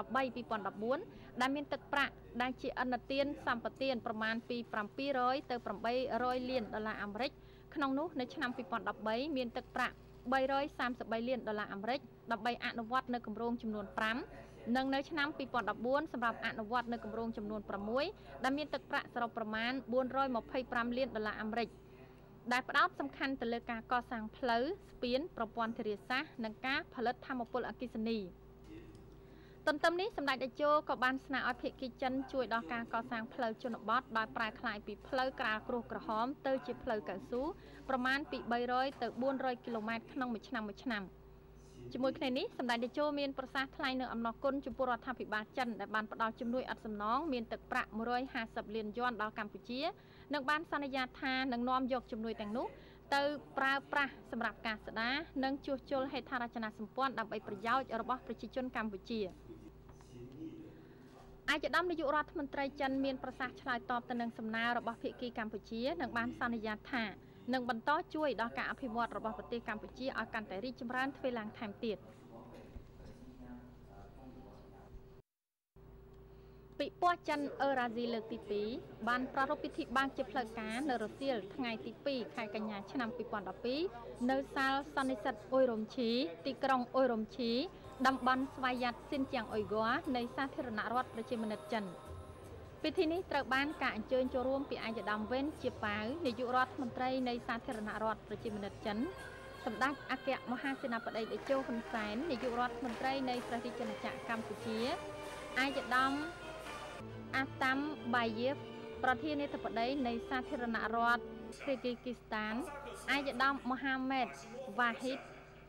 2013-2014ដែលមានទឹកប្រាក់ដែលជាឥណទានសម្បទានប្រមាណពី700ទៅ800លានដុល្លារអាមេរិកក្នុងនោះនៅឆ្នាំ2013មានទឹកប្រាក់333លានដុល្លារអាមេរិកដើម្បីអនុវត្តនៅគម្រោងចំនួន5និងនៅឆ្នាំ2014សម្រាប់អនុវត្តនៅគម្រោងចំនួន6ដែលមានទឹកប្រាក់សរុបប្រមាណ425លានដុល្លារអាមេរិកដែលផ្ដោតសំខាន់ទៅលើការកសាងផ្លូវស្ពានប្រព័ន្ធធារាសាស្ត្រនិងការផលិតថាមពលអគ្គិសនីទន្ទឹមនេះសម្ដេចតេជោក៏បានស្នើឲ្យភាគីចិនជួយដល់ការកសាងផ្លូវជនបទដោយប្រែក្លាយពីផ្លូវក្រាលគ្រួសក្រហមទៅជាផ្លូវកៅស៊ូប្រមាណពី300ទៅ400គីឡូម៉ែត្រក្នុងមួយឆ្នាំជាមួយគ្នានេះសម្ដេចតេជោមានប្រសាសន៍ថ្លែងនៅអំណរគុណចំពោះរដ្ឋាភិបាលចិនដែលបានផ្ដល់ជំនួយឥតសំណងមានទឹកប្រាក់150លានយួនដល់កម្ពុជានិងបានសន្យាថានឹងនាំយកជំនួយទាំងនោះទៅប្រើប្រាស់សម្រាប់ការស្ដារនិងជួសជុលហេដ្ឋារចនាសម្ព័ន្ធដើម្បីប្រយោជន៍របស់ប្រជាជនកម្ពុជាឯកឧត្តមនាយករដ្ឋមន្ត្រីចិនមានប្រសាសន៍ឆ្លើយតបទៅនឹងសំណើរបស់ភាគីកម្ពុជានិងបានសន្យាថានឹងបន្តជួយដល់ការអភិវឌ្ឍរបស់ប្រទេសកម្ពុជាឲ្យកាន់តែរីកចម្រើនទ្វេឡើងថែមទៀតពិព័រណ៍ចិនអឺរ៉ាស៊ីលើកទី2បានប្រារព្ធពិធីបើកជាផ្លូវការនៅរសៀលថ្ងៃទី2ខែកញ្ញាឆ្នាំ2012នៅសាលសន្និសីទអ៊ុយរ៉ុមឈីទីក្រុងអ៊ុយរ៉ុមឈីតំបន់ស្វយ័តស៊ីនជៀងអ៊ុយហ្គ័រនៃសាធារណរដ្ឋប្រជាមានិតចិនពិធីនេះត្រូវបានការអញ្ជើញចូលរួមពីឯកឧត្តមវេនជាប៉ាវនាយករដ្ឋមន្ត្រីនៃសាធារណរដ្ឋប្រជាមានិតចិនសម្ដេចអគ្គមហាសេនាបតីតេជោហ៊ុនសែននាយករដ្ឋមន្ត្រីនៃព្រះរាជាណាចក្រកម្ពុជាឯកឧត្តមអាតាំបាយេវប្រធានាធិបតីនៃសាធារណរដ្ឋគីគីស្តានឯកឧត្តមមូហាម៉េតវ៉ាហ៊ីត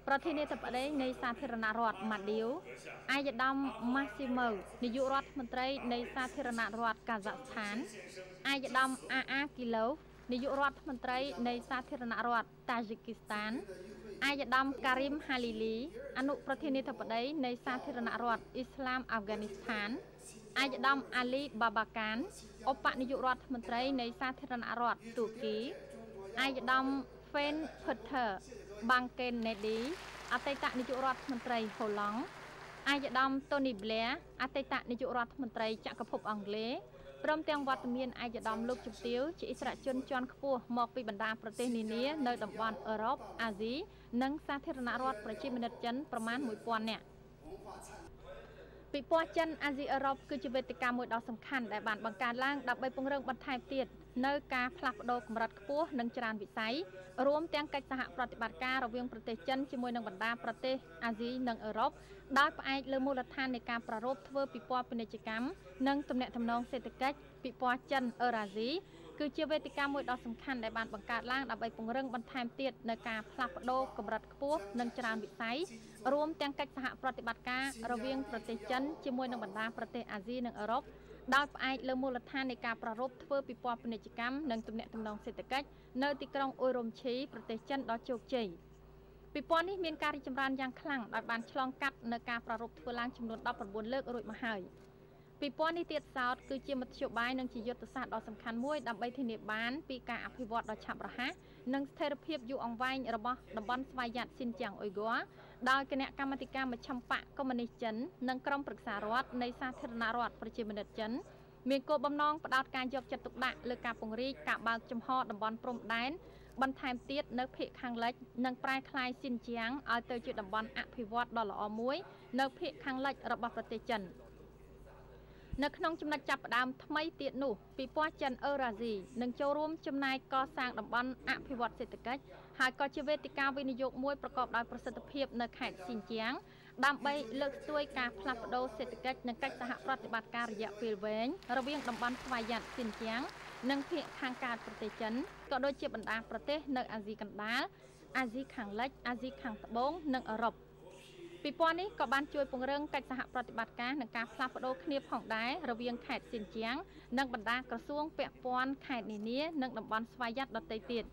ប្រធានាធិបតីនៃសាធារណរដ្ឋម៉ាឌីវអាយដាមម៉ាស៊ីម៉ូនាយករដ្ឋមន្ត្រីនៃសាធារណរដ្ឋកាហ្សាក់ស្ថានអាយដាមអាគីឡូនាយករដ្ឋមន្ត្រីនៃសាធារណរដ្ឋតាជីគីស្តានអាយដាមការីមហាលីលីអនុប្រធានាធិបតីនៃសាធារណរដ្ឋអ៊ីស្លាមអាហ្វហ្គានីស្ថានអាយដាមអាលីបាបាកានឧបនាយករដ្ឋមន្ត្រីនៃសាធារណរដ្ឋទូគីអាយដាមហ្វេនផឺធើបាំងកេនណេឌីអតីតនាយករដ្ឋមន្ត្រីហូឡង់អាយដាមតូនីប្លែអតីតនាយករដ្ឋមន្ត្រីចក្រភពអង់គ្លេសព្រមទាំងវត្តមានអាយដាមលោកជំទាវជាអិសរាជជនជាន់ខ្ពស់មកពីបណ្ដាប្រទេសនានានៅតំបន់អឺរ៉ុបអាស៊ីនិងសាធារណរដ្ឋប្រជាមានិតចិនប្រមាណ 1000 នាក់ពិព័រណ៍ចិនអាស៊ីអឺរ៉ុបគឺជាវេទិកាមួយដ៏សំខាន់ដែលបានបង្កើតឡើងដើម្បីពង្រឹងបន្ថែមទៀតនៅការផ្លាស់ប្ដូរកម្រិតខ្ពស់និងច្រើនវិស័យរួមទាំងកិច្ចសហប្រតិបត្តិការរវាងប្រទេសចិនជាមួយនឹងបណ្ដាប្រទេសអាស៊ីនិងអឺរ៉ុបដោយផ្អែកលើមូលដ្ឋាននៃការប្រារព្ធធ្វើពិព័រណ៍ពាណិជ្ជកម្មនិងទំនាក់ទំនងសេដ្ឋកិច្ចពិព័រណ៍ចិនអឺរ៉ាស៊ីគឺជាវេទិកាមួយដ៏សំខាន់ដែលបានបង្កើតឡើងដើម្បីពង្រឹងបន្ថែមទៀតនៅការផ្លាស់ប្ដូរកម្រិតខ្ពស់និងច្រើនវិស័យរួមទាំងកិច្ចសហប្រតិបត្តិការរវាងប្រទេសចិនជាមួយនឹងបណ្ដាប្រទេសអាស៊ីនិងអឺរ៉ុបដោយផ្អែកលើមូលដ្ឋាននៃការប្រារព្ធធ្វើពិព័រណ៍ពាណិជ្ជកម្មនិងទំនាក់ទំនងសេដ្ឋកិច្ចនៅទីក្រុងអ៊ុយរ៉ុមឈីប្រទេសចិនដ៏ជោគជ័យពិព័រណ៍នេះមានការរីកចម្រើនយ៉ាងខ្លាំងដោយបានឆ្លងកាត់នៅការប្រារព្ធធ្វើឡើងចំនួន19លើករួចមកហើយពិព័រណ៍នេះទៀតសោតគឺជាមធ្យោបាយនិងជាយុទ្ធសាស្ត្រដ៏សំខាន់មួយដើម្បីធានាបានពីការអភិវឌ្ឍដ៏ឆាប់រហ័សនិងស្ថិរភាពយូរអង្វែងរបស់តំបន់ស្វ័យយ័តស៊ីនជៀងអ៊ុយហ្គ័រដោយគណៈកម្មាធិការមជ្ឈិមបកកុម្មុយនីសចិននិងក្រុមប្រឹក្សារដ្ឋនៃសាធារណរដ្ឋប្រជាមានិតចិនមានគោលបំណងផ្ដោតការយកចិត្តទុកដាក់លើការពង្រីកការបើកចំហតំបន់ព្រំដែនបន្ថែមទៀតនៅភាគខាងលិចនិងប្រែក្លាយស៊ីនជៀងឲ្យទៅជាតំបន់អភិវឌ្ឍដ៏ល្អមួយនៅភាគខាងលិចរបស់ប្រទេសចិននៅក្នុងចំណុចចាប់ផ្ដើមថ្មីទៀតនោះពិព័រណ៍ចិនអឺរ៉ាស៊ីនឹងចូលរួមចំណាយកសាងតំបន់អភិវឌ្ឍសេដ្ឋកិច្ចហើយក៏ជាវេទិកាវិនិយោគមួយប្រកបដោយប្រសិទ្ធភាពនៅខេត្តស៊ីនជៀងដើម្បីលើកស្ទួយការផ្លាស់ប្ដូរសេដ្ឋកិច្ចនិងកិច្ចសហប្រតិបត្តិការរយៈពេលវែងរវាងតំបន់ស្វ័យយ័តស៊ីនជៀងនិងភាគខាងកើតប្រទេសចិនក៏ដូចជាបណ្ដាប្រទេសនៅអាស៊ីកណ្ដាលអាស៊ីខាងលិចអាស៊ីខាងត្បូងនិងអឺរ៉ុបពិព័រណ៍នេះក៏បានជួយពង្រឹងកិច្ចសហប្រតិបត្តិការនិងការផ្លាស់ប្ដូរគ្នាផងដែររវាងខេត្តស៊ីនជៀងនិងបណ្ដាក្រសួងពាក់ព័ន្ធខេត្តនានានិងតំបន់ស្វ័យយ័តដទៃទៀត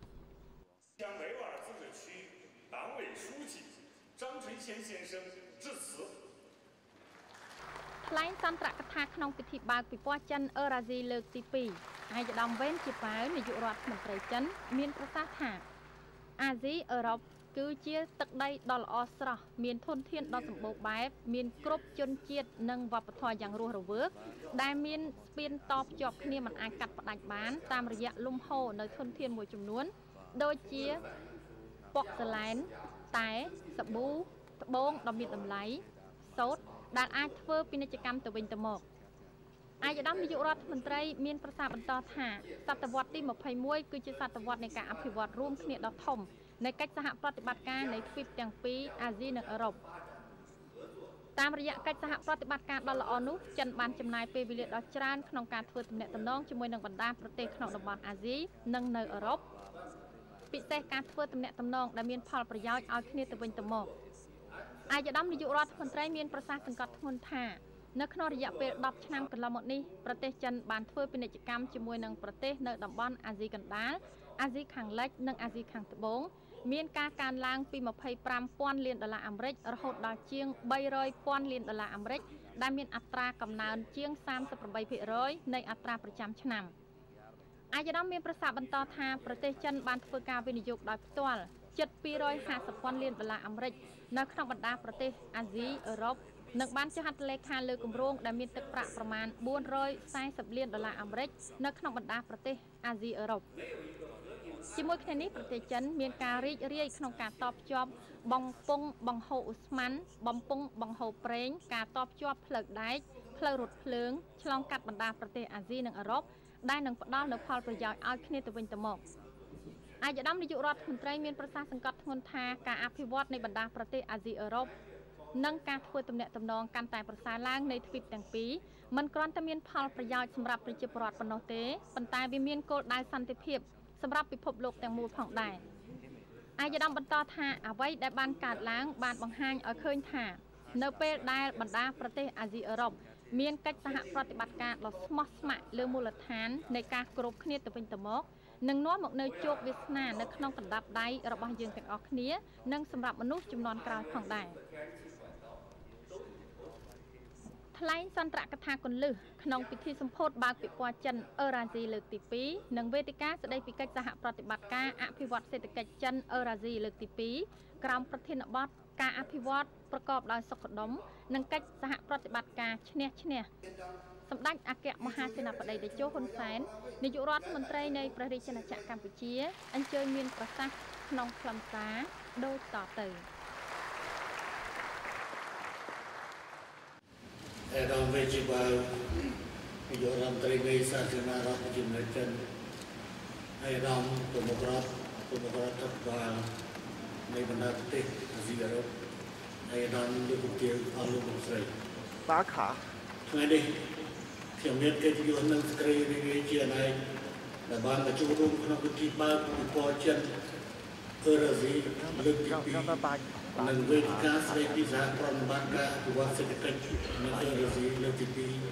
ថ្លែងសន្ទរកថាក្នុងពិធីបើកពិព័រណ៍ចិនអឺរ៉ាស៊ីលើកទី2អាយដាមវ៉េនជាប៉ាវនាយករដ្ឋមន្ត្រីចិនមានប្រសាសន៍ថាអាស៊ីអឺរ៉ុបគឺជាទឹកដីដ៏ល្អស្រស់មានធនធានដ៏សម្បូរបែបមានគ្រប់ជនជាតិនិងវប្បធម៌យ៉ាងរស់រវើកដែលមានស្ពានតភ្ជាប់គ្នាមិនអាចកាត់ផ្ដាច់បានតាមរយៈលំហូរនៅធនធានមួយចំនួនដូចជាប៉ុកសាឡែនតែសាប៊ូត្បូងដ៏មានតម្លៃសូត្រដែលអាចធ្វើពាណិជ្ជកម្មទៅវិញទៅមកអាយដាមនាយករដ្ឋមន្ត្រីមានប្រសាសន៍បន្តថាសតវត្សទី21គឺជាសតវត្សនៃការអភិវឌ្ឍរួមគ្នាដ៏ធំនៃកិច្ចសហប្រតិបត្តិការនៃទ្វីបទាំងពីរអាស៊ីនិងអឺរ៉ុបតាមរយៈកិច្ចសហប្រតិបត្តិការដ៏ល្អនោះចិនបានចំណាយពេលវេលាដ៏ច្រើនក្នុងការធ្វើទំនាក់ទំនងជាមួយនឹងបណ្ដាប្រទេសក្នុងតំបន់អាស៊ីនិងនៅអឺរ៉ុបពិសេសការធ្វើទំនាក់ទំនងដែលមានផលប្រយោជន៍ឲ្យគ្នាទៅវិញទៅមកអាយដាមនាយករដ្ឋមន្ត្រីមានប្រសាសន៍សង្កត់ធ្ងន់ថានៅក្នុងរយៈពេល10ឆ្នាំកន្លងមកនេះប្រទេសចិនបានធ្វើពាណិជ្ជកម្មជាមួយនឹងប្រទេសនៅតំបន់អាស៊ីកណ្ដាលអាស៊ីខាងលិចនិងអាស៊ីខាងត្បូងមានការកើនឡើងពី$25,000 លានអាមេរិករហូតដល់ជាង$300,000 លានអាមេរិកដែលមានអត្រាកំណើនជាង 38% នៃអត្រាប្រចាំឆ្នាំអាយដាមមានប្រសាសន៍បន្តថាប្រទេសចិនបានធ្វើការវិនិយោគដោយផ្ទាល់ជិត$250,000 លានអាមេរិកនៅក្នុងបណ្ដាប្រទេសអាស៊ីអឺរ៉ុបនិងបានចុះហត្ថលេខាលើគម្រោងដែលមានទឹកប្រាក់ប្រមាណ$440 លានអាមេរិកនៅក្នុងបណ្ដាប្រទេសអាស៊ីអឺរ៉ុបជាមួយគ្នានេះប្រទេសចិនមានការរីករាយក្នុងការតភ្ជាប់បំពង់បង្ហូរឧស្ម័នបំពង់បង្ហូរប្រេងការតភ្ជាប់ផ្លូវដែកផ្លូវរថភ្លើងឆ្លងកាត់បណ្ដាប្រទេសអាស៊ីនិងអឺរ៉ុបដែលនឹងផ្ដល់នូវផលប្រយោជន៍ឲ្យគ្នាទៅវិញទៅមកអាយដាមនាយករដ្ឋមន្ត្រីមានប្រសាសន៍សង្កត់ធ្ងន់ថាការអភិវឌ្ឍនៃបណ្ដាប្រទេសអាស៊ីអឺរ៉ុបនិងការធ្វើទំនាក់ទំនងកាន់តែប្រសើរឡើងនៃទ្វីបទាំងពីរមិនគ្រាន់តែមានផលប្រយោជន៍សម្រាប់ប្រជាពលរដ្ឋប៉ុណ្ណោះទេប៉ុន្តែវាមានគោលដៅសន្តិភាពសម្រាប់ពិភពលោកទាំងមូលផងដែរអាយដាមបន្តថាអ្វីដែលបានកើតឡើងបានបង្ហាញឲ្យឃើញថានៅពេលដែលបណ្ដាប្រទេសអាស៊ីអឺរ៉ុបមានកិច្ចសហប្រតិបត្តិការដ៏ស្មោះស្ម័គ្រលើមូលដ្ឋាននៃការគោរពគ្នាទៅវិញទៅមកនឹងនាំមកនូវជោគវាសនានៅក្នុងកណ្ដាប់ដៃរបស់យើងទាំងអស់គ្នានិងសម្រាប់មនុស្សជំនាន់ក្រោយផងដែរថ្លែងសន្ទរកថាគន្លឹះក្នុងពិធីសម្ពោធបើកពិព័រណ៍ចិនអឺរ៉ាស៊ីលើកទី2និងវេទិកាស្ដីពីកិច្ចសហប្រតិបត្តិការអភិវឌ្ឍសេដ្ឋកិច្ចចិនអឺរ៉ាស៊ីលើកទី2ក្រោមប្រធានបទការអភិវឌ្ឍប្រកបដោយសុខដុមនិងកិច្ចសហប្រតិបត្តិការឈ្នះឈ្នះសម្ដេចអគ្គមហាសេនាបតីតេជោហ៊ុនសែននាយករដ្ឋមន្ត្រីនៃព្រះរាជាណាចក្រកម្ពុជាអញ្ជើញមានប្រសាសន៍ក្នុងខ្លឹមសារដូចតទៅរំវិជាបើនាយករដ្ឋមន្ត្រីនៃសាធារណរដ្ឋប្រជាមានិតចិនហើយរំប្រមុខរដ្ឋបាលនៃបណ្ដាប្រទេសអាស៊ីអឺរ៉ុបហើយរំលោកជំទាវអស់លោកស្រីតាខាថ្ងៃនេះខ្ញុំមានកិត្តិយសនិងសេចក្តីរីករាយជាណែនដែលបានមកចូលរួមក្នុងពិធីបើកពិព័រណ៍ចិនអឺរ៉ាស៊ីលើកទី2និងវេទិកាស្ដីពីសហប្រតិបត្តិការអភិវឌ្ឍសេដ្ឋកិច្ចនៅអឺរ៉ាស៊ីលើកទី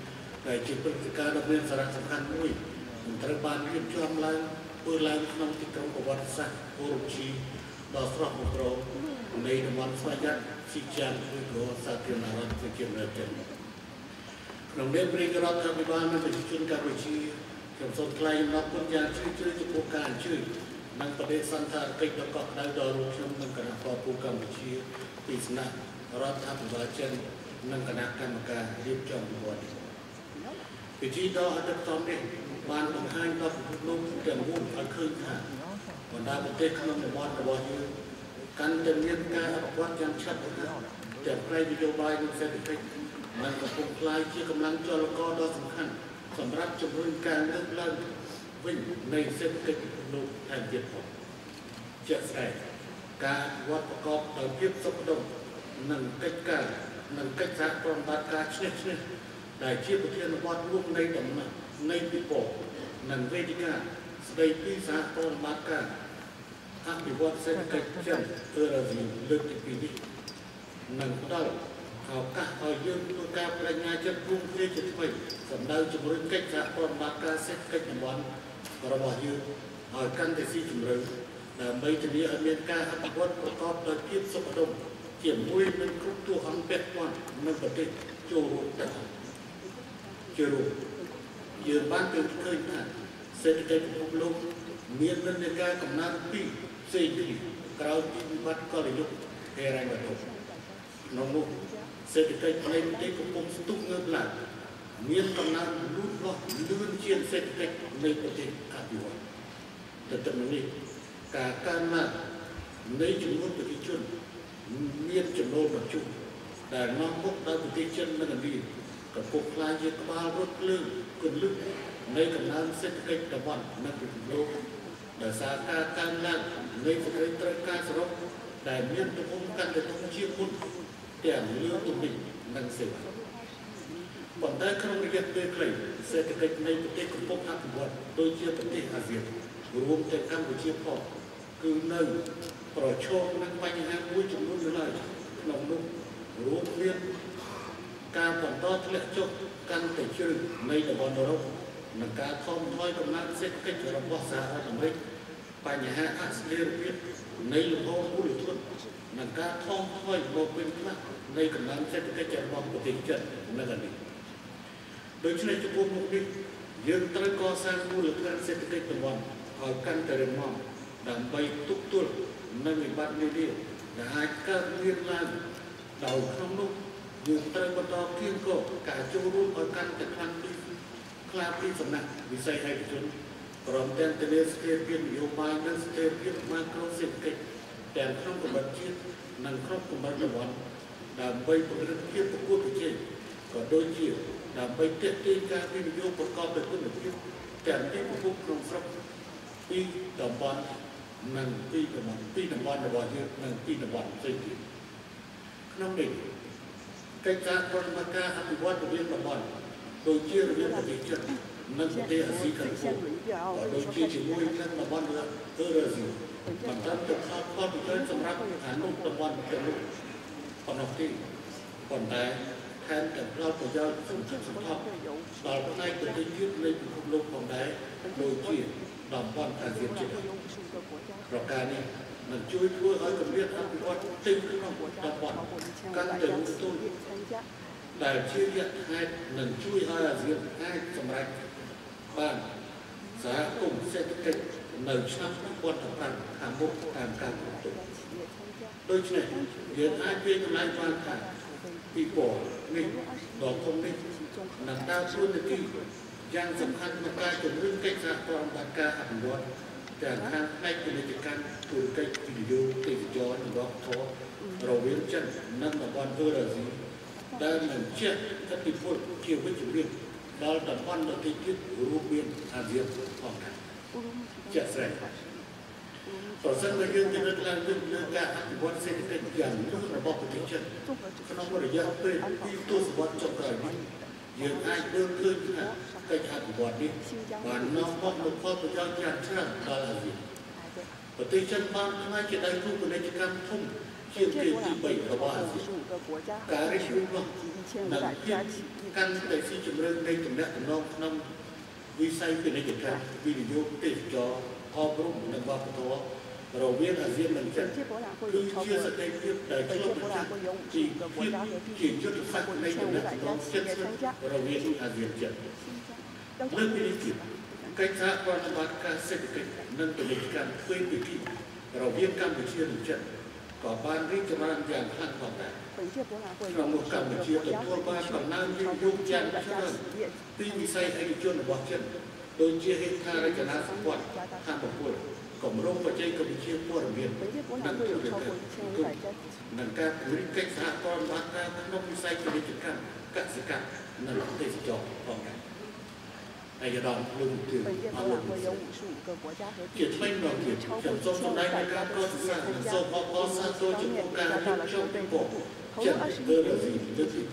2ដែលជាព្រឹត្តិការណ៍ដ៏មានសារៈសំខាន់មួយនិងត្រូវបានរៀបចំឡើងធ្វើឡើងក្នុងទីក្រុងប្រវត្តិសាស្ត្រអូរ៉ូជីដ៏ស្រស់បំព្រងនៃតំបន់ស្វយ័តស៊ីជៀងឬក៏សាធារណរដ្ឋប្រជាមានិតចិនក្នុងនាមព្រះរដ្ឋាភិបាលនិងប្រជាជនកម្ពុជាខ្ញុំសូមថ្លែងអំណរគុណយ៉ាងជ្រាលជ្រៅចំពោះការអញ្ជើញនិងបដិសណ្ឋារកិច្ចដ៏កក់ក្ដៅដល់លោកខ្ញុំនិងគណៈបព្វពុកម្ពុជាពីសំណាក់រដ្ឋាភិបាលចិននិងគណៈកម្មការរៀបចំពិព័រណ៍ពិធីដ៏អធិកតនេះបានបង្ហាញដល់ពិភពលោកទាំងមូលឲ្យឃើញថាបណ្ដាប្រទេសក្នុងតំបន់របស់យើងកាន់តែមានការអភិវឌ្ឍយ៉ាងឆាប់រហ័សទាំងផ្នែកនយោបាយនិងសេដ្ឋកិច្ចនិងកំពុងក្លាយជាកម្លាំងចលករដ៏សំខាន់សម្រាប់ជំរុញការលើកឡើងវិញនៃសេដ្ឋកិច្ចពិភពលោកថែមទៀតផងជាក់ស្ដែងការអភិវឌ្ឍប្រកបដោយភាពសុខដុមនិងកិច្ចការនិងកិច្ចសហប្រតិបត្តិការឈ្នះឈ្នះដែលជាប្រធានបទរួមនៃដំណើរនៃពិព័រណ៍និងវេទិកាស្ដីពីសហប្រតិបត្តិការអភិវឌ្ឍសេដ្ឋកិច្ចចិនអឺរ៉ាស៊ីលើកទី2នេះនឹងផ្ដល់ឱកាសឲ្យយើងធ្វើការបដិញ្ញាចិត្តរួមគ្នាជាថ្មីសម្ដៅជំរុញកិច្ចសហប្រតិបត្តិការសេដ្ឋកិច្ចតំបន់របស់យើងឲ្យកាន់តែស៊ីជម្រៅដើម្បីធានាឲ្យមានការអភិវឌ្ឍប្រកបដោយភាពសុខដុមជាមួយនឹងគ្រប់តួអង្គពាក់ព័ន្ធនិងប្រទេសចូលរួមទាំងជារួមយើងបានឃើញថាសេដ្ឋកិច្ចពិភពលោកមាននិន្នាការកំណើនពីផ្សេងទៀតក្រោយពីវិបត្តិកលយុគហិរញ្ញវត្ថុក្នុងនោះសេដ្ឋកិច្ចនៃប្រទេសកំពុងស្ទុះងើបឡើងមានកំណើនលូតលាស់លឿនជាងសេដ្ឋកិច្ចនៃប្រទេសអភិវឌ្ឍទន្ទឹមនឹងនេះការកើនឡើងនៃចំនួនប្រជាជនមានចំណូលបញ្ជូនដែលនាំមុខដល់ប្រទេសចិននិងឥណ្ឌាកំពុងក្លាយជាក្បាលរត់ភ្លើងគន្លឹះនៃកំណើនសេដ្ឋកិច្ចតំបន់និងពិភពលោកដោយសារការកើនឡើងនៃសេដ្ឋកិច្ចត្រូវការសរុបដែលមានទំហំកាន់តែធំជាងមុនទាំងលើទំនិញនិងសេវាប៉ុន្តែក្នុងរយៈពេលខ្លីសេដ្ឋកិច្ចនៃប្រទេសកំពុងអភិវឌ្ឍដូចជាប្រទេសអាស៊ានរួមទាំងកម្ពុជាផងគឺនៅប្រឈមនឹងបញ្ហាមួយចំនួននៅឡើយក្នុងនោះរួមមានការបន្តធ្លាក់ចុះកាន់តែជ្រៅនៃតំបន់អឺរ៉ុបនិងការថមថយកំណើនសេដ្ឋកិច្ចរបស់សហរដ្ឋអាមេរិកបញ្ហាអស្ថិរភាពនៃលំហូរមូលធននិងការថមថយមកវិញខ្លះនៃកំណើនសេដ្ឋកិច្ចរបស់ប្រទេសចិននៅឡើយនេះដូច្នេះចំពោះមុខនេះយើងត្រូវកសាងមូលដ្ឋានសេដ្ឋកិច្ចតំបន់ឲ្យកាន់តែរឹងមាំដើម្បីទប់ទល់នឹងវិបត្តិនានាដែលអាចកើតមានឡើងដោយក្នុងនោះយើងត្រូវបន្តគៀងគរការចូលរួមឲ្យកាន់តែខ្លាំងពីសំណាក់វិស័យឯកជនព្រមទាំងធានាស្ថិរភាពនយោបាយនិងស្ថិរភាពម៉ាក្រូសេដ្ឋកិច្ចទាំងក្នុងកម្រិតជាតិនិងក្នុងកម្រិតតំបន់ដើម្បីពង្រឹងភាពប្រកួតប្រជែងក៏ដូចជាដើម្បីទាក់ទាញការវិនិយោគប្រកបដោយគុណភាពទាំងពីប្រភពក្នុងស្រុកពីតំបន់និងពីតំបន់របស់យើងនិងពីតំបន់ផ្សេងទៀតក្នុងនេះកិច្ចការប្រតិបត្តិការអភិវឌ្ឍរវាងតំបន់ដូចជារវាងប្រទេសចិននិងប្រទេសអាស៊ីខាងត្បូងក៏ដូចជាជាមួយនឹងតំបន់អឺរ៉ាស៊ីមិនត្រឹមតែផលប្រយោជន៍សម្រាប់អនុតំបន់ទាំងនោះប៉ុណ្ណោះទេប៉ុន្តែថែមទាំងផលប្រយោជន៍សំខាន់ដល់ផ្នែកប្រទេសជាតិនៃពិភពលោកផងដែរដូចជាតំបន់អាស៊ានជាដើមប្រការនេះនឹងជួយធ្វើឲ្យកម្រិតអភិវឌ្ឍទីក្នុងតំបន់កាន់តែលូតលាស់ដែលជាយថាហេតុនឹងជួយឲ្យអាស៊ានអាចសម្រេចបានសហគមន៍សេដ្ឋកិច្ចនៅឆ្នាំ2015ខាងមុខតាមការកំណត់ដូច្នេះយើងអាចវាតម្លៃបានថាពីពណ៌នេះដ៏ធំនេះនឹងដើរតួនាទីយ៉ាងសំខាន់ក្នុងការជំរុញកិច្ចសហប្រតិបត្តិការអភិវឌ្ឍទាំងខាងផ្នែកពាណិជ្ជកម្មធុរកិច្ចវិនិយោគទេសចរណ៍និងវប្បធម៌រវាងចិននិងតំបន់អឺរ៉ាស៊ីដែលនឹងជះឥទ្ធិពលជាវិជ្ជមានដល់តំបន់ដទៃទៀតរួមមានអាស៊ានផងដែរជាក់ស្ដែងប្រសិនបើយើងពិនិត្យឡើងទៅលើការអភិវឌ្ឍសេដ្ឋកិច្ចយ៉ាងលឿនរបស់ប្រទេសចិនក្នុងរយៈពេល2ទសវត្សរ៍ចុងក្រោយនេះយើងអាចមើលឃើញថាកិច្ចអភិវឌ្ឍនេះបាននាំមកនូវផលប្រយោជន៍យ៉ាងច្រើនដល់អាស៊ានប្រទេសចិនបានក្លាយជាដៃគូពាណិជ្ជកម្មធំជាងគេទី3របស់អាស៊ានការរីកចម្រើននិងកាន់តែស៊ីជម្រៅនៃទំនាក់ទំនងក្នុងវិស័យពាណិជ្ជកម្មវិនិយោគទេសចរណ៍អប់រំនិងវប្បធម៌រវាងអាស៊ាននិងចិនគឺជាសកម្មភាពដែលឆ្លុះបញ្ចាំងពីភាពជាយុទ្ធសាស្ត្រនៃទំនាក់ទំនងជិតស្និទ្ធរវាងអាស៊ានចិនលើពីនេះទៀតកិច្ចសហប្រតិបត្តិការសេដ្ឋកិច្ចនិងពាណិជ្ជកម្មទ្វេភាគីរវាងកម្ពុជានិងចិនក៏បានរីកចម្រើនយ៉ាងខ្លាំងផងដែរក្នុងនោះកម្ពុជាទទួលបានកំណើនវិនិយោគយ៉ាងច្រើនពីវិស័យឯកជនរបស់ចិនដូចជាហេដ្ឋារចនាសម្ព័ន្ធថាមពលគម្រោងបច្ចេកវិទ្យាព័ត៌មាននិងទូរទស្សន៍និងការពង្រីកកិច្ចសហប្រតិបត្តិការក្នុងវិស័យពាណិជ្ជកម្មកសិកម្មនិងទេសចរណ៍ផងដែរអាយដាមលំទិអមជាថ្មីម្ដងទៀតខ្ញុំសូមសម្ដែងនៃការកសាងនិងសូមអបអរសាទរចំពោះការរៀបចំពីបចិនអឺរ៉ាស៊ីលើកទី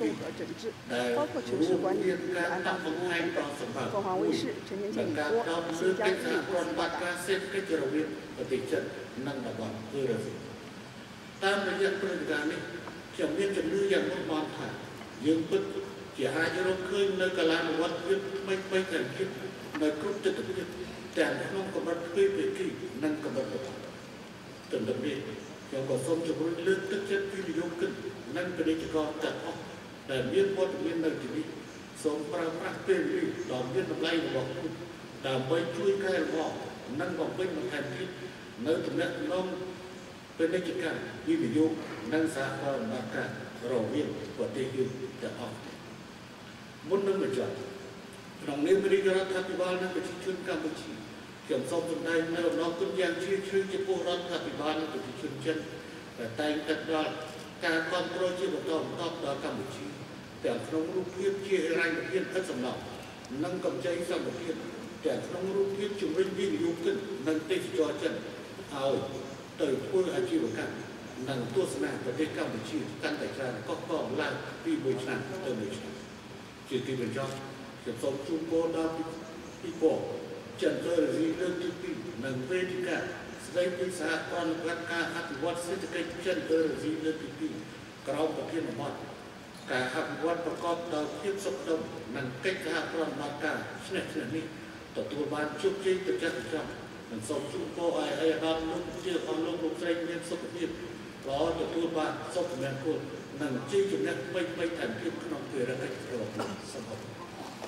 2ដែលរួមមានការដាក់បង្ហាញដល់សម្បត្តិនិងការដោះស្រាយកិច្ចសហប្រតិបត្តិការសេដ្ឋកិច្ចរវាងប្រទេសចិននិងតំបន់អឺរ៉ាស៊ីតាមរយៈព្រឹត្តិការណ៍នេះខ្ញុំមានជំនឿយ៉ាងមុតមាំថាយើងពិតជាអាចរកឃើញនៅកលានុវត្តភាពថ្មីៗទាំងទៀតនៅគ្រប់ទិដ្ឋភាពទាំងក្នុងកម្រិតទ្វេភាគីនិងកម្រិតតំបន់ទន្ទឹមនេះខ្ញុំក៏សូមជំរុញលើកទឹកចិត្តវិនិយោគិននិងពាណិជ្ជករទាំងអស់ដែលមានវត្តមាននៅទីនេះសូមប្រើប្រាស់ពេលវេលាដ៏មានតម្លៃរបស់ខ្លួនដើម្បីជួយកែលម្អនិងបំពេញបន្ថែមទៀតនៅទំនាក់ទំនងពាណិជ្ជកម្មវិនិយោគនិងសហប្រតិបត្តិការរវាងប្រទេសយើងទាំងអស់មុននឹងបញ្ចប់ក្នុងនាមរាជរដ្ឋាភិបាលនិងប្រជាជនកម្ពុជាខ្ញុំសូមសម្ដែងនូវអំណរគុណយ៉ាងជ្រាលជ្រៅចំពោះរដ្ឋាភិបាលនិងប្រជាជនចិនដែលតែងតែផ្ដល់ការគាំទ្រជាបន្តបន្ទាប់ដល់កម្ពុជាទាំងក្នុងរូបភាពជាហិរញ្ញភាពឥតសំណល់និងកម្ចីសម្បត្តិទាំងក្នុងរូបភាពជំរុញវិនិយោគិននិងទេសចរចិនឲ្យទៅធ្វើអាជីវកម្មនិងទស្សនាប្រទេសកម្ពុជាកាន់តែច្រើនកកកឡើងពីមួយឆ្នាំទៅមួយឆ្នាំជាទីបញ្ចប់ខ្ញុំសូមជូនពរដល់ពីពរចិនអឺរ៉ាស៊ីលើកទី2និងវេទិកាស្ដីពីសហប្រតិបត្តិការអភិវឌ្ឍសេដ្ឋកិច្ចចិនអឺរ៉ាស៊ីលើកទី2ក្រោមប្រធានបទការអភិវឌ្ឍប្រកបដោយភាពសុខដុមនិងកិច្ចសហប្រតិបត្តិការឆ្នេះនេះទទួលបានជោគជ័យត្រចះត្រចង់និងសូមជូនពរឲ្យអាដាមលោកជាអស់លោកស្រីមានសុខភាពល្អទទួលបានសុខមង្គលនិងជ័យជំនះថ្មីៗថែមទៀតក្នុងភារកិច្ចរបស់សូមអរគុណ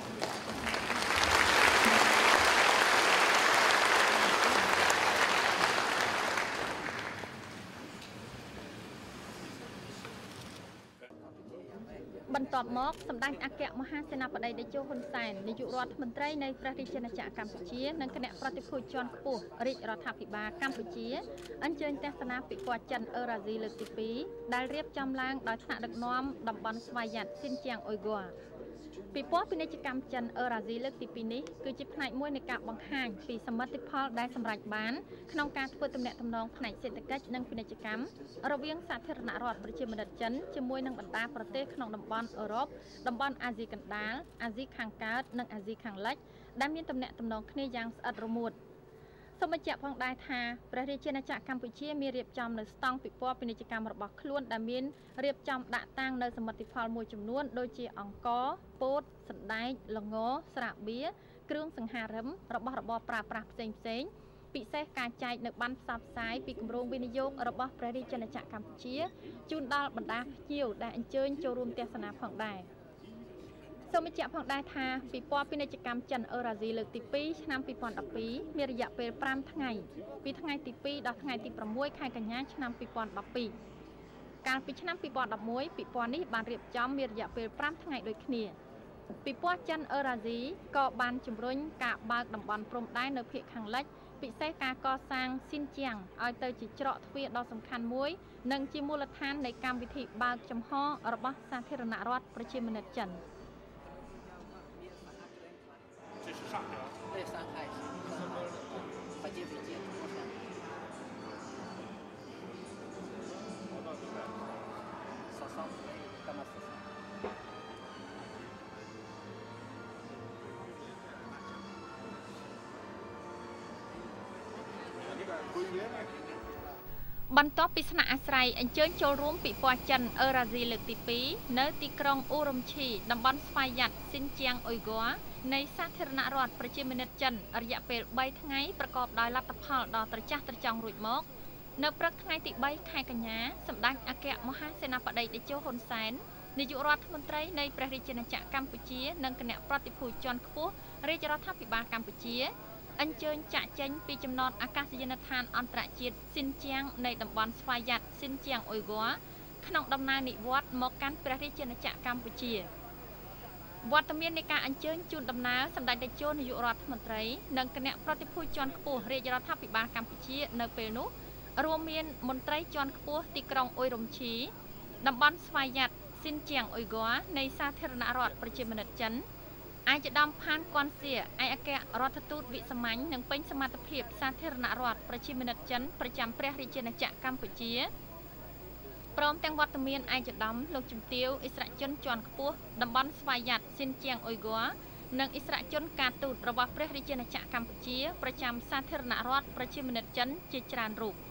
បន្ទាប់មកសម្ដេចអគ្គមហាសេនាបតីតេជោហ៊ុនសែននាយករដ្ឋមន្ត្រីនៃព្រះរាជាណាចក្រកម្ពុជានិងគណៈប្រតិភូជាន់ខ្ពស់រាជរដ្ឋាភិបាលកម្ពុជាអញ្ជើញទស្សនាពិព័រណ៍ចិនអឺរ៉ាស៊ីលើកទី2ដែលរៀបចំឡើងដោយថ្នាក់ដឹកនាំតំបន់ស្វយ័តស៊ីនជៀងអ៊ុយហ្គ័រពិព័រណ៍ពាណិជ្ជកម្មចិនអឺរ៉ាស៊ីលើកទី2នេះគឺជាផ្នែកមួយនៃការបង្ហាញពីសមិទ្ធផលដែលសម្រេចបានក្នុងការធ្វើទំនាក់ទំនងផ្នែកសេដ្ឋកិច្ចនិងពាណិជ្ជកម្មរវាងសាធារណរដ្ឋប្រជាមានិតចិនជាមួយនឹងបណ្ដាប្រទេសក្នុងតំបន់អឺរ៉ុបតំបន់អាស៊ីកណ្ដាលអាស៊ីខាងកើតនិងអាស៊ីខាងលិចដែលមានទំនាក់ទំនងគ្នាយ៉ាងស្អិតរមួតសូមបញ្ជាក់ផងដែរថាព្រះរាជាណាចក្រកម្ពុជាមានរៀបចំនៅស្តង់ពិព័រណ៍ពាណិជ្ជកម្មរបស់ខ្លួនដែលមានរៀបចំដាក់តាំងនៅសមិទ្ធផលមួយចំនួនដូចជាអង្ករពោតសណ្ដែកល្ងស្រាបៀរគ្រឿងសង្ហារិមរបស់របរប្រើប្រាស់ផ្សេងពិសេសការចែកនៅប័ណ្ណផ្សព្វផ្សាយពីគម្រោងវិនិយោគរបស់ព្រះរាជាណាចក្រកម្ពុជាជូនដល់បណ្ដាភ្ញៀវដែលអញ្ជើញចូលរួមទស្សនាផងដែរសូមបញ្ជាក់ផងដែរថាពិព័រណ៍ពាណិជ្ជកម្មចិនអឺរ៉ាស៊ីលើកទី2ឆ្នាំ2012មានរយៈពេល5ថ្ងៃពីថ្ងៃទី2ដល់ថ្ងៃទី6ខែកញ្ញាឆ្នាំ2012កាលពីឆ្នាំ2011ពិព័រណ៍នេះបានរៀបចំមានរយៈពេល5ថ្ងៃដូចគ្នាពិព័រណ៍ចិនអឺរ៉ាស៊ីក៏បានជំរុញការបើកតំបន់ព្រំដែននៅភាគខាងលិចពិសេសការកសាងស៊ីនជាងឲ្យទៅជាច្រកទ្វារដ៏សំខាន់មួយនិងជាមូលដ្ឋាននៃកម្មវិធីបើកចំហរបស់សាធារណរដ្ឋប្រជាមានិតចិន这是上海。 对，上海是把这笔钱拖上。少少，干嘛少少？បន្ទាប់ពីស្នាក់អាស្រ័យអញ្ជើញចូលរួមពិព័រណ៍ចិនអឺរ៉ាស៊ីលើកទី2នៅទីក្រុងអ៊ូរំឈីតំបន់ស្វយ័តស៊ីនជាងអ៊ុយហ្គ័រនៃសាធារណរដ្ឋប្រជាមានិតចិនរយៈពេល3ថ្ងៃប្រកបដោយលទ្ធផលដ៏ត្រចះត្រចង់រួចមកនៅព្រឹកថ្ងៃទី3ខែកញ្ញាសម្ដេចអគ្គមហាសេនាបតីតេជោហ៊ុនសែននាយករដ្ឋមន្ត្រីនៃព្រះរាជាណាចក្រកម្ពុជានិងគណៈប្រតិភូជាន់ខ្ពស់រាជរដ្ឋាភិបាលកម្ពុជាអញ្ជើញចាក់ចេញពីចំណតអាកាសយានដ្ឋានអន្តរជាតិស៊ីនជាងនៃតំបន់ស្វយ័តស៊ីនជាងអ៊ុយហ្គ័រក្នុងដំណើរនិវត្តន៍មកកាន់ព្រះរាជាណាចក្រកម្ពុជាវត្តមាននៃការអញ្ជើញជូនដំណើរសម្ដេចតេជោនាយករដ្ឋមន្ត្រីនិងគណៈប្រតិភូជាន់ខ្ពស់រាជរដ្ឋាភិបាលកម្ពុជានៅពេលនោះរួមមានមន្ត្រីជាន់ខ្ពស់ទីក្រុងអ៊ុយរំឈីតំបន់ស្វយ័តស៊ីនជាងអ៊ុយហ្គ័រនៃសាធារណរដ្ឋប្រជាមានិតចិនឯកឧត្តមផានគួនសៀឯកអគ្គរដ្ឋទូតវិសាមញ្ញនិងពេញសមត្ថភាពសាធារណរដ្ឋប្រជាមានិតចិនប្រចាំព្រះរាជាណាចក្រកម្ពុជាព្រមទាំងវត្តមានឯកឧត្តមលោកជំទាវអិសរាជជនជាន់ខ្ពស់តំបន់ស្វយ័តស៊ីនជាងអ៊ុយហ្គ័រនិងអិសរាជជនការទូតរបស់ព្រះរាជាណាចក្រកម្ពុជាប្រចាំសាធារណរដ្ឋប្រជាមានិតចិនជាច្រើនរូប